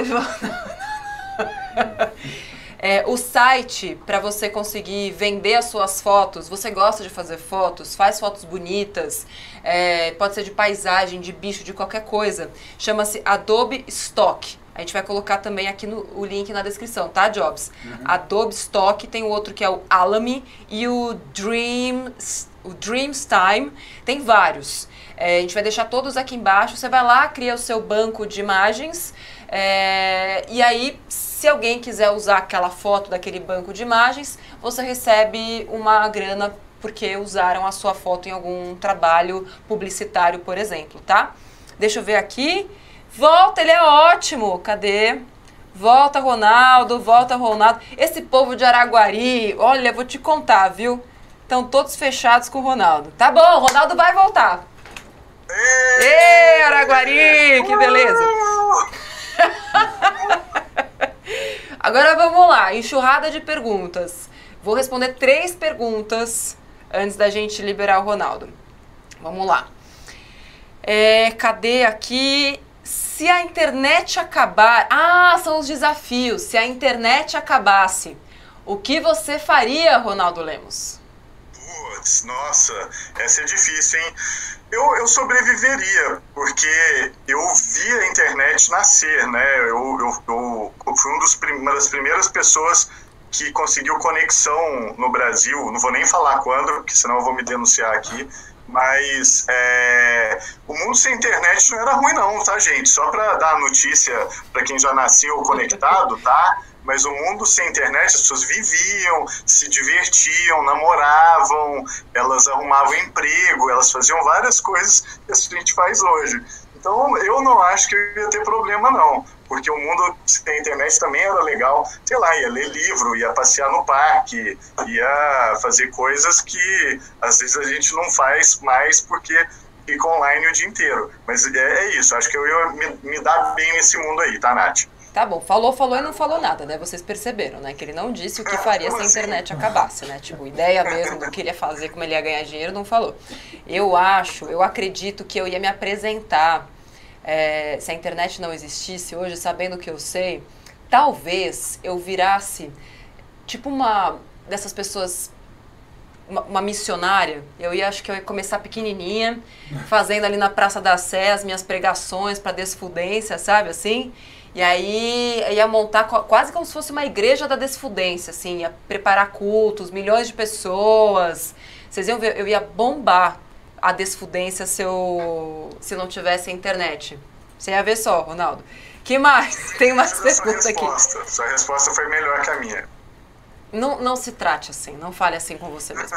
O site, para você conseguir vender as suas fotos, você gosta de fazer fotos, faz fotos bonitas, pode ser de paisagem, de bicho, de qualquer coisa. Chama-se Adobe Stock. A gente vai colocar também aqui o link na descrição, tá, Jobs? Adobe Stock, tem o outro que é o Alamy e o Dreamstime, tem vários. A gente vai deixar todos aqui embaixo, você vai lá, cria o seu banco de imagens, e aí, se alguém quiser usar aquela foto daquele banco de imagens, você recebe uma grana porque usaram a sua foto em algum trabalho publicitário, por exemplo, tá? Deixa eu ver aqui. Volta, ele é ótimo. Cadê? Volta, Ronaldo, volta, Ronaldo. Esse povo de Araguari, olha, vou te contar, viu? Estão todos fechados com o Ronaldo. Tá bom, o Ronaldo vai voltar. Ê, Araguari, que beleza. Agora vamos lá, enxurrada de perguntas. Vou responder 3 perguntas antes da gente liberar o Ronaldo. Vamos lá. Cadê aqui? Se a internet acabar... são os desafios. Se a internet acabasse, o que você faria, Ronaldo Lemos? Putz, nossa, essa é difícil, hein? Eu sobreviveria, porque eu vi a internet nascer, né? Eu fui uma das primeiras pessoas que conseguiu conexão no Brasil. Não vou nem falar quando, porque senão eu vou me denunciar aqui. Mas o mundo sem internet não era ruim não, tá, gente? Só para dar a notícia para quem já nasceu conectado, tá? Mas o mundo sem internet, as pessoas viviam, se divertiam, namoravam, elas arrumavam emprego, elas faziam várias coisas que a gente faz hoje. Então eu não acho que eu ia ter problema não, porque o mundo sem internet também era legal, sei lá, ia ler livro, ia passear no parque, ia fazer coisas que às vezes a gente não faz mais porque fica online o dia inteiro. Mas é isso, acho que eu ia me dar bem nesse mundo aí, tá, Nath? Tá bom, falou e não falou nada, né? Vocês perceberam, né? Que ele não disse o que faria se a internet acabasse, né? Tipo, ideia mesmo do que ele ia fazer, como ele ia ganhar dinheiro, não falou. Eu acredito que eu ia me apresentar, se a internet não existisse hoje, sabendo o que eu sei, talvez eu virasse, tipo uma dessas pessoas, uma missionária. Acho que eu ia começar pequenininha, fazendo ali na Praça da Sé as minhas pregações para desfudência, sabe, assim? E aí ia montar quase como se fosse uma igreja da desfudência, assim, ia preparar cultos, milhões de pessoas. Vocês iam ver, eu ia bombar a desfudência se não tivesse internet. Você ia ver só, Ronaldo. Que mais? Tem mais perguntas aqui. Sua resposta foi melhor que a minha. Não se trate assim, não fale assim com você mesmo.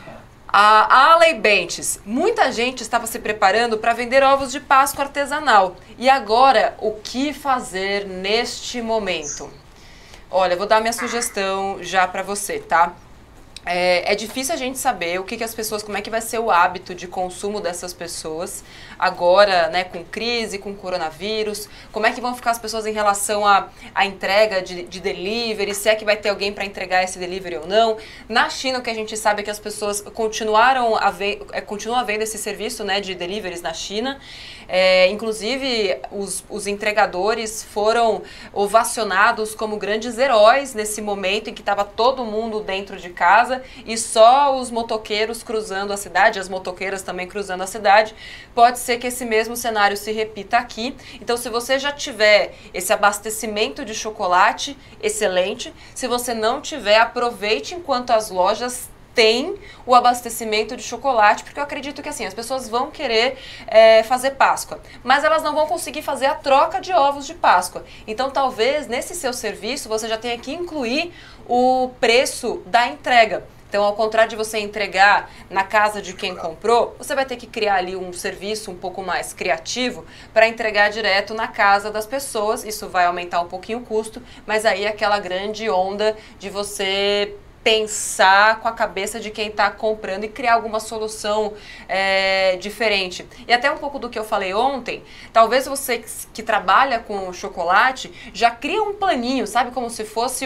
A Aley Bentes, muita gente estava se preparando para vender ovos de Páscoa artesanal. E agora, o que fazer neste momento? Olha, eu vou dar minha sugestão já para você, tá? É difícil a gente saber como é que vai ser o hábito de consumo dessas pessoas agora, né, com crise, com coronavírus, como é que vão ficar as pessoas em relação à entrega de delivery, se é que vai ter alguém para entregar esse delivery ou não. Na China, o que a gente sabe é que as pessoas continuam havendo esse serviço, né, de deliveries na China. Inclusive, os entregadores foram ovacionados como grandes heróis nesse momento em que estava todo mundo dentro de casa e só os motoqueiros cruzando a cidade, as motoqueiras também cruzando a cidade. Pode ser que esse mesmo cenário se repita aqui. Então, se você já tiver esse abastecimento de chocolate, excelente. Se você não tiver, aproveite enquanto as lojas tem o abastecimento de chocolate, porque eu acredito que assim, as pessoas vão querer fazer Páscoa, mas elas não vão conseguir fazer a troca de ovos de Páscoa. Então talvez nesse seu serviço você já tenha que incluir o preço da entrega. Então, ao contrário de você entregar na casa de quem comprou, você vai ter que criar ali um serviço um pouco mais criativo para entregar direto na casa das pessoas. Isso vai aumentar um pouquinho o custo, mas aí é aquela grande onda de você pensar com a cabeça de quem está comprando e criar alguma solução diferente. E até um pouco do que eu falei ontem, talvez você que trabalha com chocolate já cria um planinho, sabe? Como se fosse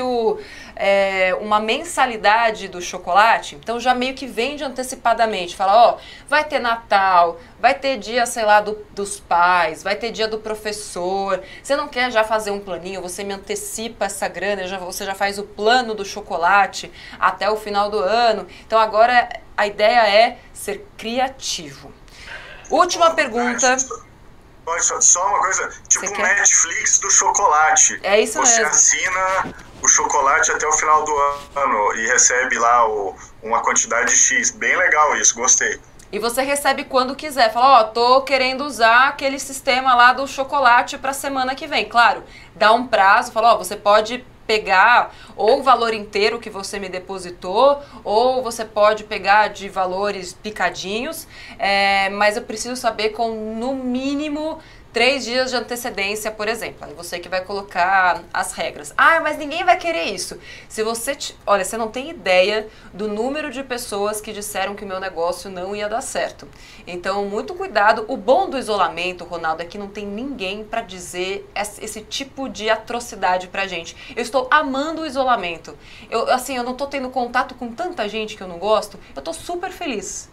uma mensalidade do chocolate. Então já meio que vende antecipadamente. Fala, ó, vai ter Natal, vai ter dia, sei lá, dos pais, vai ter dia do professor. Você não quer já fazer um planinho, você me antecipa essa grana, você já faz o plano do chocolate até o final do ano. Então agora a ideia é ser criativo. Última pergunta. Só uma coisa, tipo o Netflix do chocolate. É isso mesmo. Você assina o chocolate até o final do ano e recebe lá uma quantidade X. Bem legal isso, gostei. E você recebe quando quiser. Fala, ó, tô querendo usar aquele sistema lá do chocolate pra semana que vem. Claro, dá um prazo, fala, ó, você pode pegar ou o valor inteiro que você me depositou, ou você pode pegar de valores picadinhos, mas eu preciso saber com, no mínimo, 3 dias de antecedência, por exemplo. Aí você que vai colocar as regras. Ah, mas ninguém vai querer isso. Se você... Olha, você não tem ideia do número de pessoas que disseram que o meu negócio não ia dar certo. Então, muito cuidado. O bom do isolamento, Ronaldo, é que não tem ninguém para dizer esse tipo de atrocidade pra gente. Eu estou amando o isolamento. Eu não tô tendo contato com tanta gente que eu não gosto. Eu tô super feliz.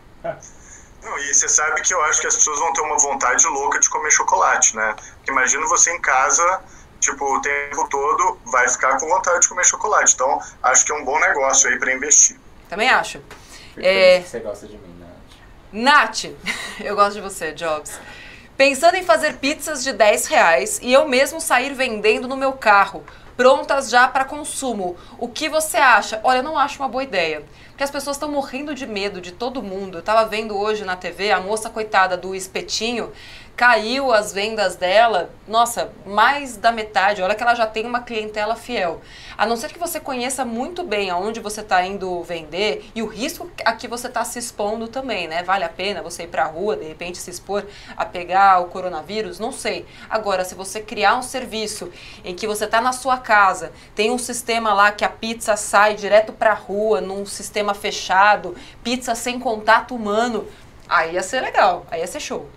Não, e você sabe que eu acho que as pessoas vão ter uma vontade louca de comer chocolate, né? Porque imagina você em casa, tipo, o tempo todo vai ficar com vontade de comer chocolate. Então, acho que é um bom negócio aí para investir. Também acho. Fico feliz que você gosta de mim, Nath, eu gosto de você, Jobs. Pensando em fazer pizzas de R$10 e eu mesmo sair vendendo no meu carro, prontas já para consumo. O que você acha? Olha, eu não acho uma boa ideia. Porque as pessoas estão morrendo de medo de todo mundo. Eu estava vendo hoje na TV, a moça coitada do espetinho, caiu as vendas dela, nossa, mais da metade. Olha que ela já tem uma clientela fiel. A não ser que você conheça muito bem aonde você está indo vender e o risco a que você está se expondo também, né? Vale a pena você ir para a rua, de repente se expor a pegar o coronavírus? Não sei. Agora, se você criar um serviço em que você está na sua casa, tem um sistema lá que a pizza sai direto para a rua, num sistema fechado, pizza sem contato humano, aí ia ser legal, aí ia ser show.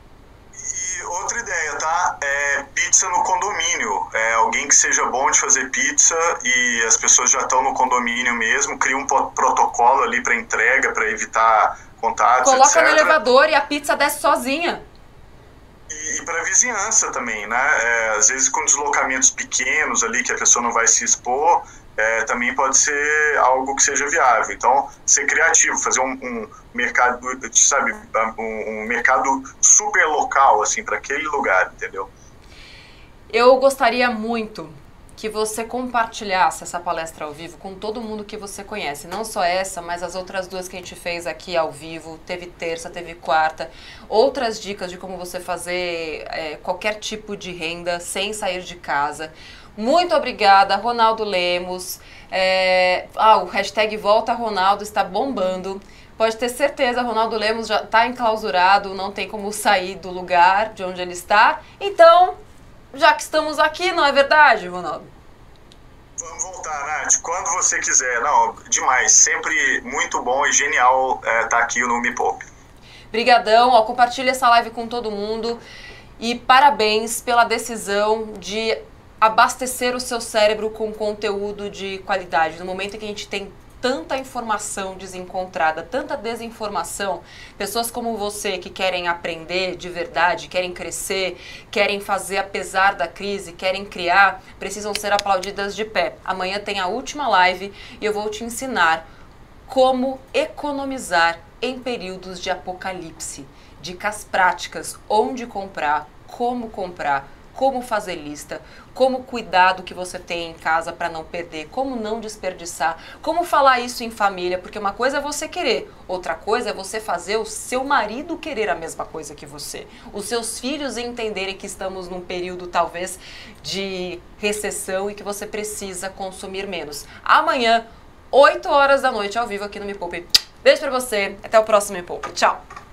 E outra ideia, tá? Pizza no condomínio. Alguém que seja bom de fazer pizza e as pessoas já estão no condomínio mesmo, cria um protocolo ali para entrega, para evitar contatos, Coloca etc. no elevador e a pizza desce sozinha. E para a vizinhança também, né? Às vezes com deslocamentos pequenos ali que a pessoa não vai se expor, também pode ser algo que seja viável. Então, ser criativo, fazer um mercado, sabe, um mercado super local, assim, para aquele lugar, entendeu? Eu gostaria muito que você compartilhasse essa palestra ao vivo com todo mundo que você conhece. Não só essa, mas as outras duas que a gente fez aqui ao vivo. Teve terça, teve quarta. Outras dicas de como você fazer qualquer tipo de renda sem sair de casa. Muito obrigada, Ronaldo Lemos. O hashtag Volta Ronaldo está bombando. Pode ter certeza, Ronaldo Lemos já está enclausurado, não tem como sair do lugar de onde ele está. Então, já que estamos aqui, não é verdade, Ronaldo? Vamos voltar, Nath, quando você quiser. Não, demais. Sempre muito bom e genial estar aqui no Me Poupe. Brigadão, compartilha essa live com todo mundo. E parabéns pela decisão de abastecer o seu cérebro com conteúdo de qualidade. No momento em que a gente tem tanta informação desencontrada, tanta desinformação, pessoas como você que querem aprender de verdade, querem crescer, querem fazer apesar da crise, querem criar, precisam ser aplaudidas de pé. Amanhã tem a última live e eu vou te ensinar como economizar em períodos de apocalipse. Dicas práticas, onde comprar, como fazer lista, como cuidar do que você tem em casa para não perder, como não desperdiçar, como falar isso em família, porque uma coisa é você querer, outra coisa é você fazer o seu marido querer a mesma coisa que você, os seus filhos entenderem que estamos num período talvez de recessão e que você precisa consumir menos. Amanhã, 8 horas da noite, ao vivo aqui no Me Poupe. Beijo pra você, até o próximo Me Poupe. Tchau!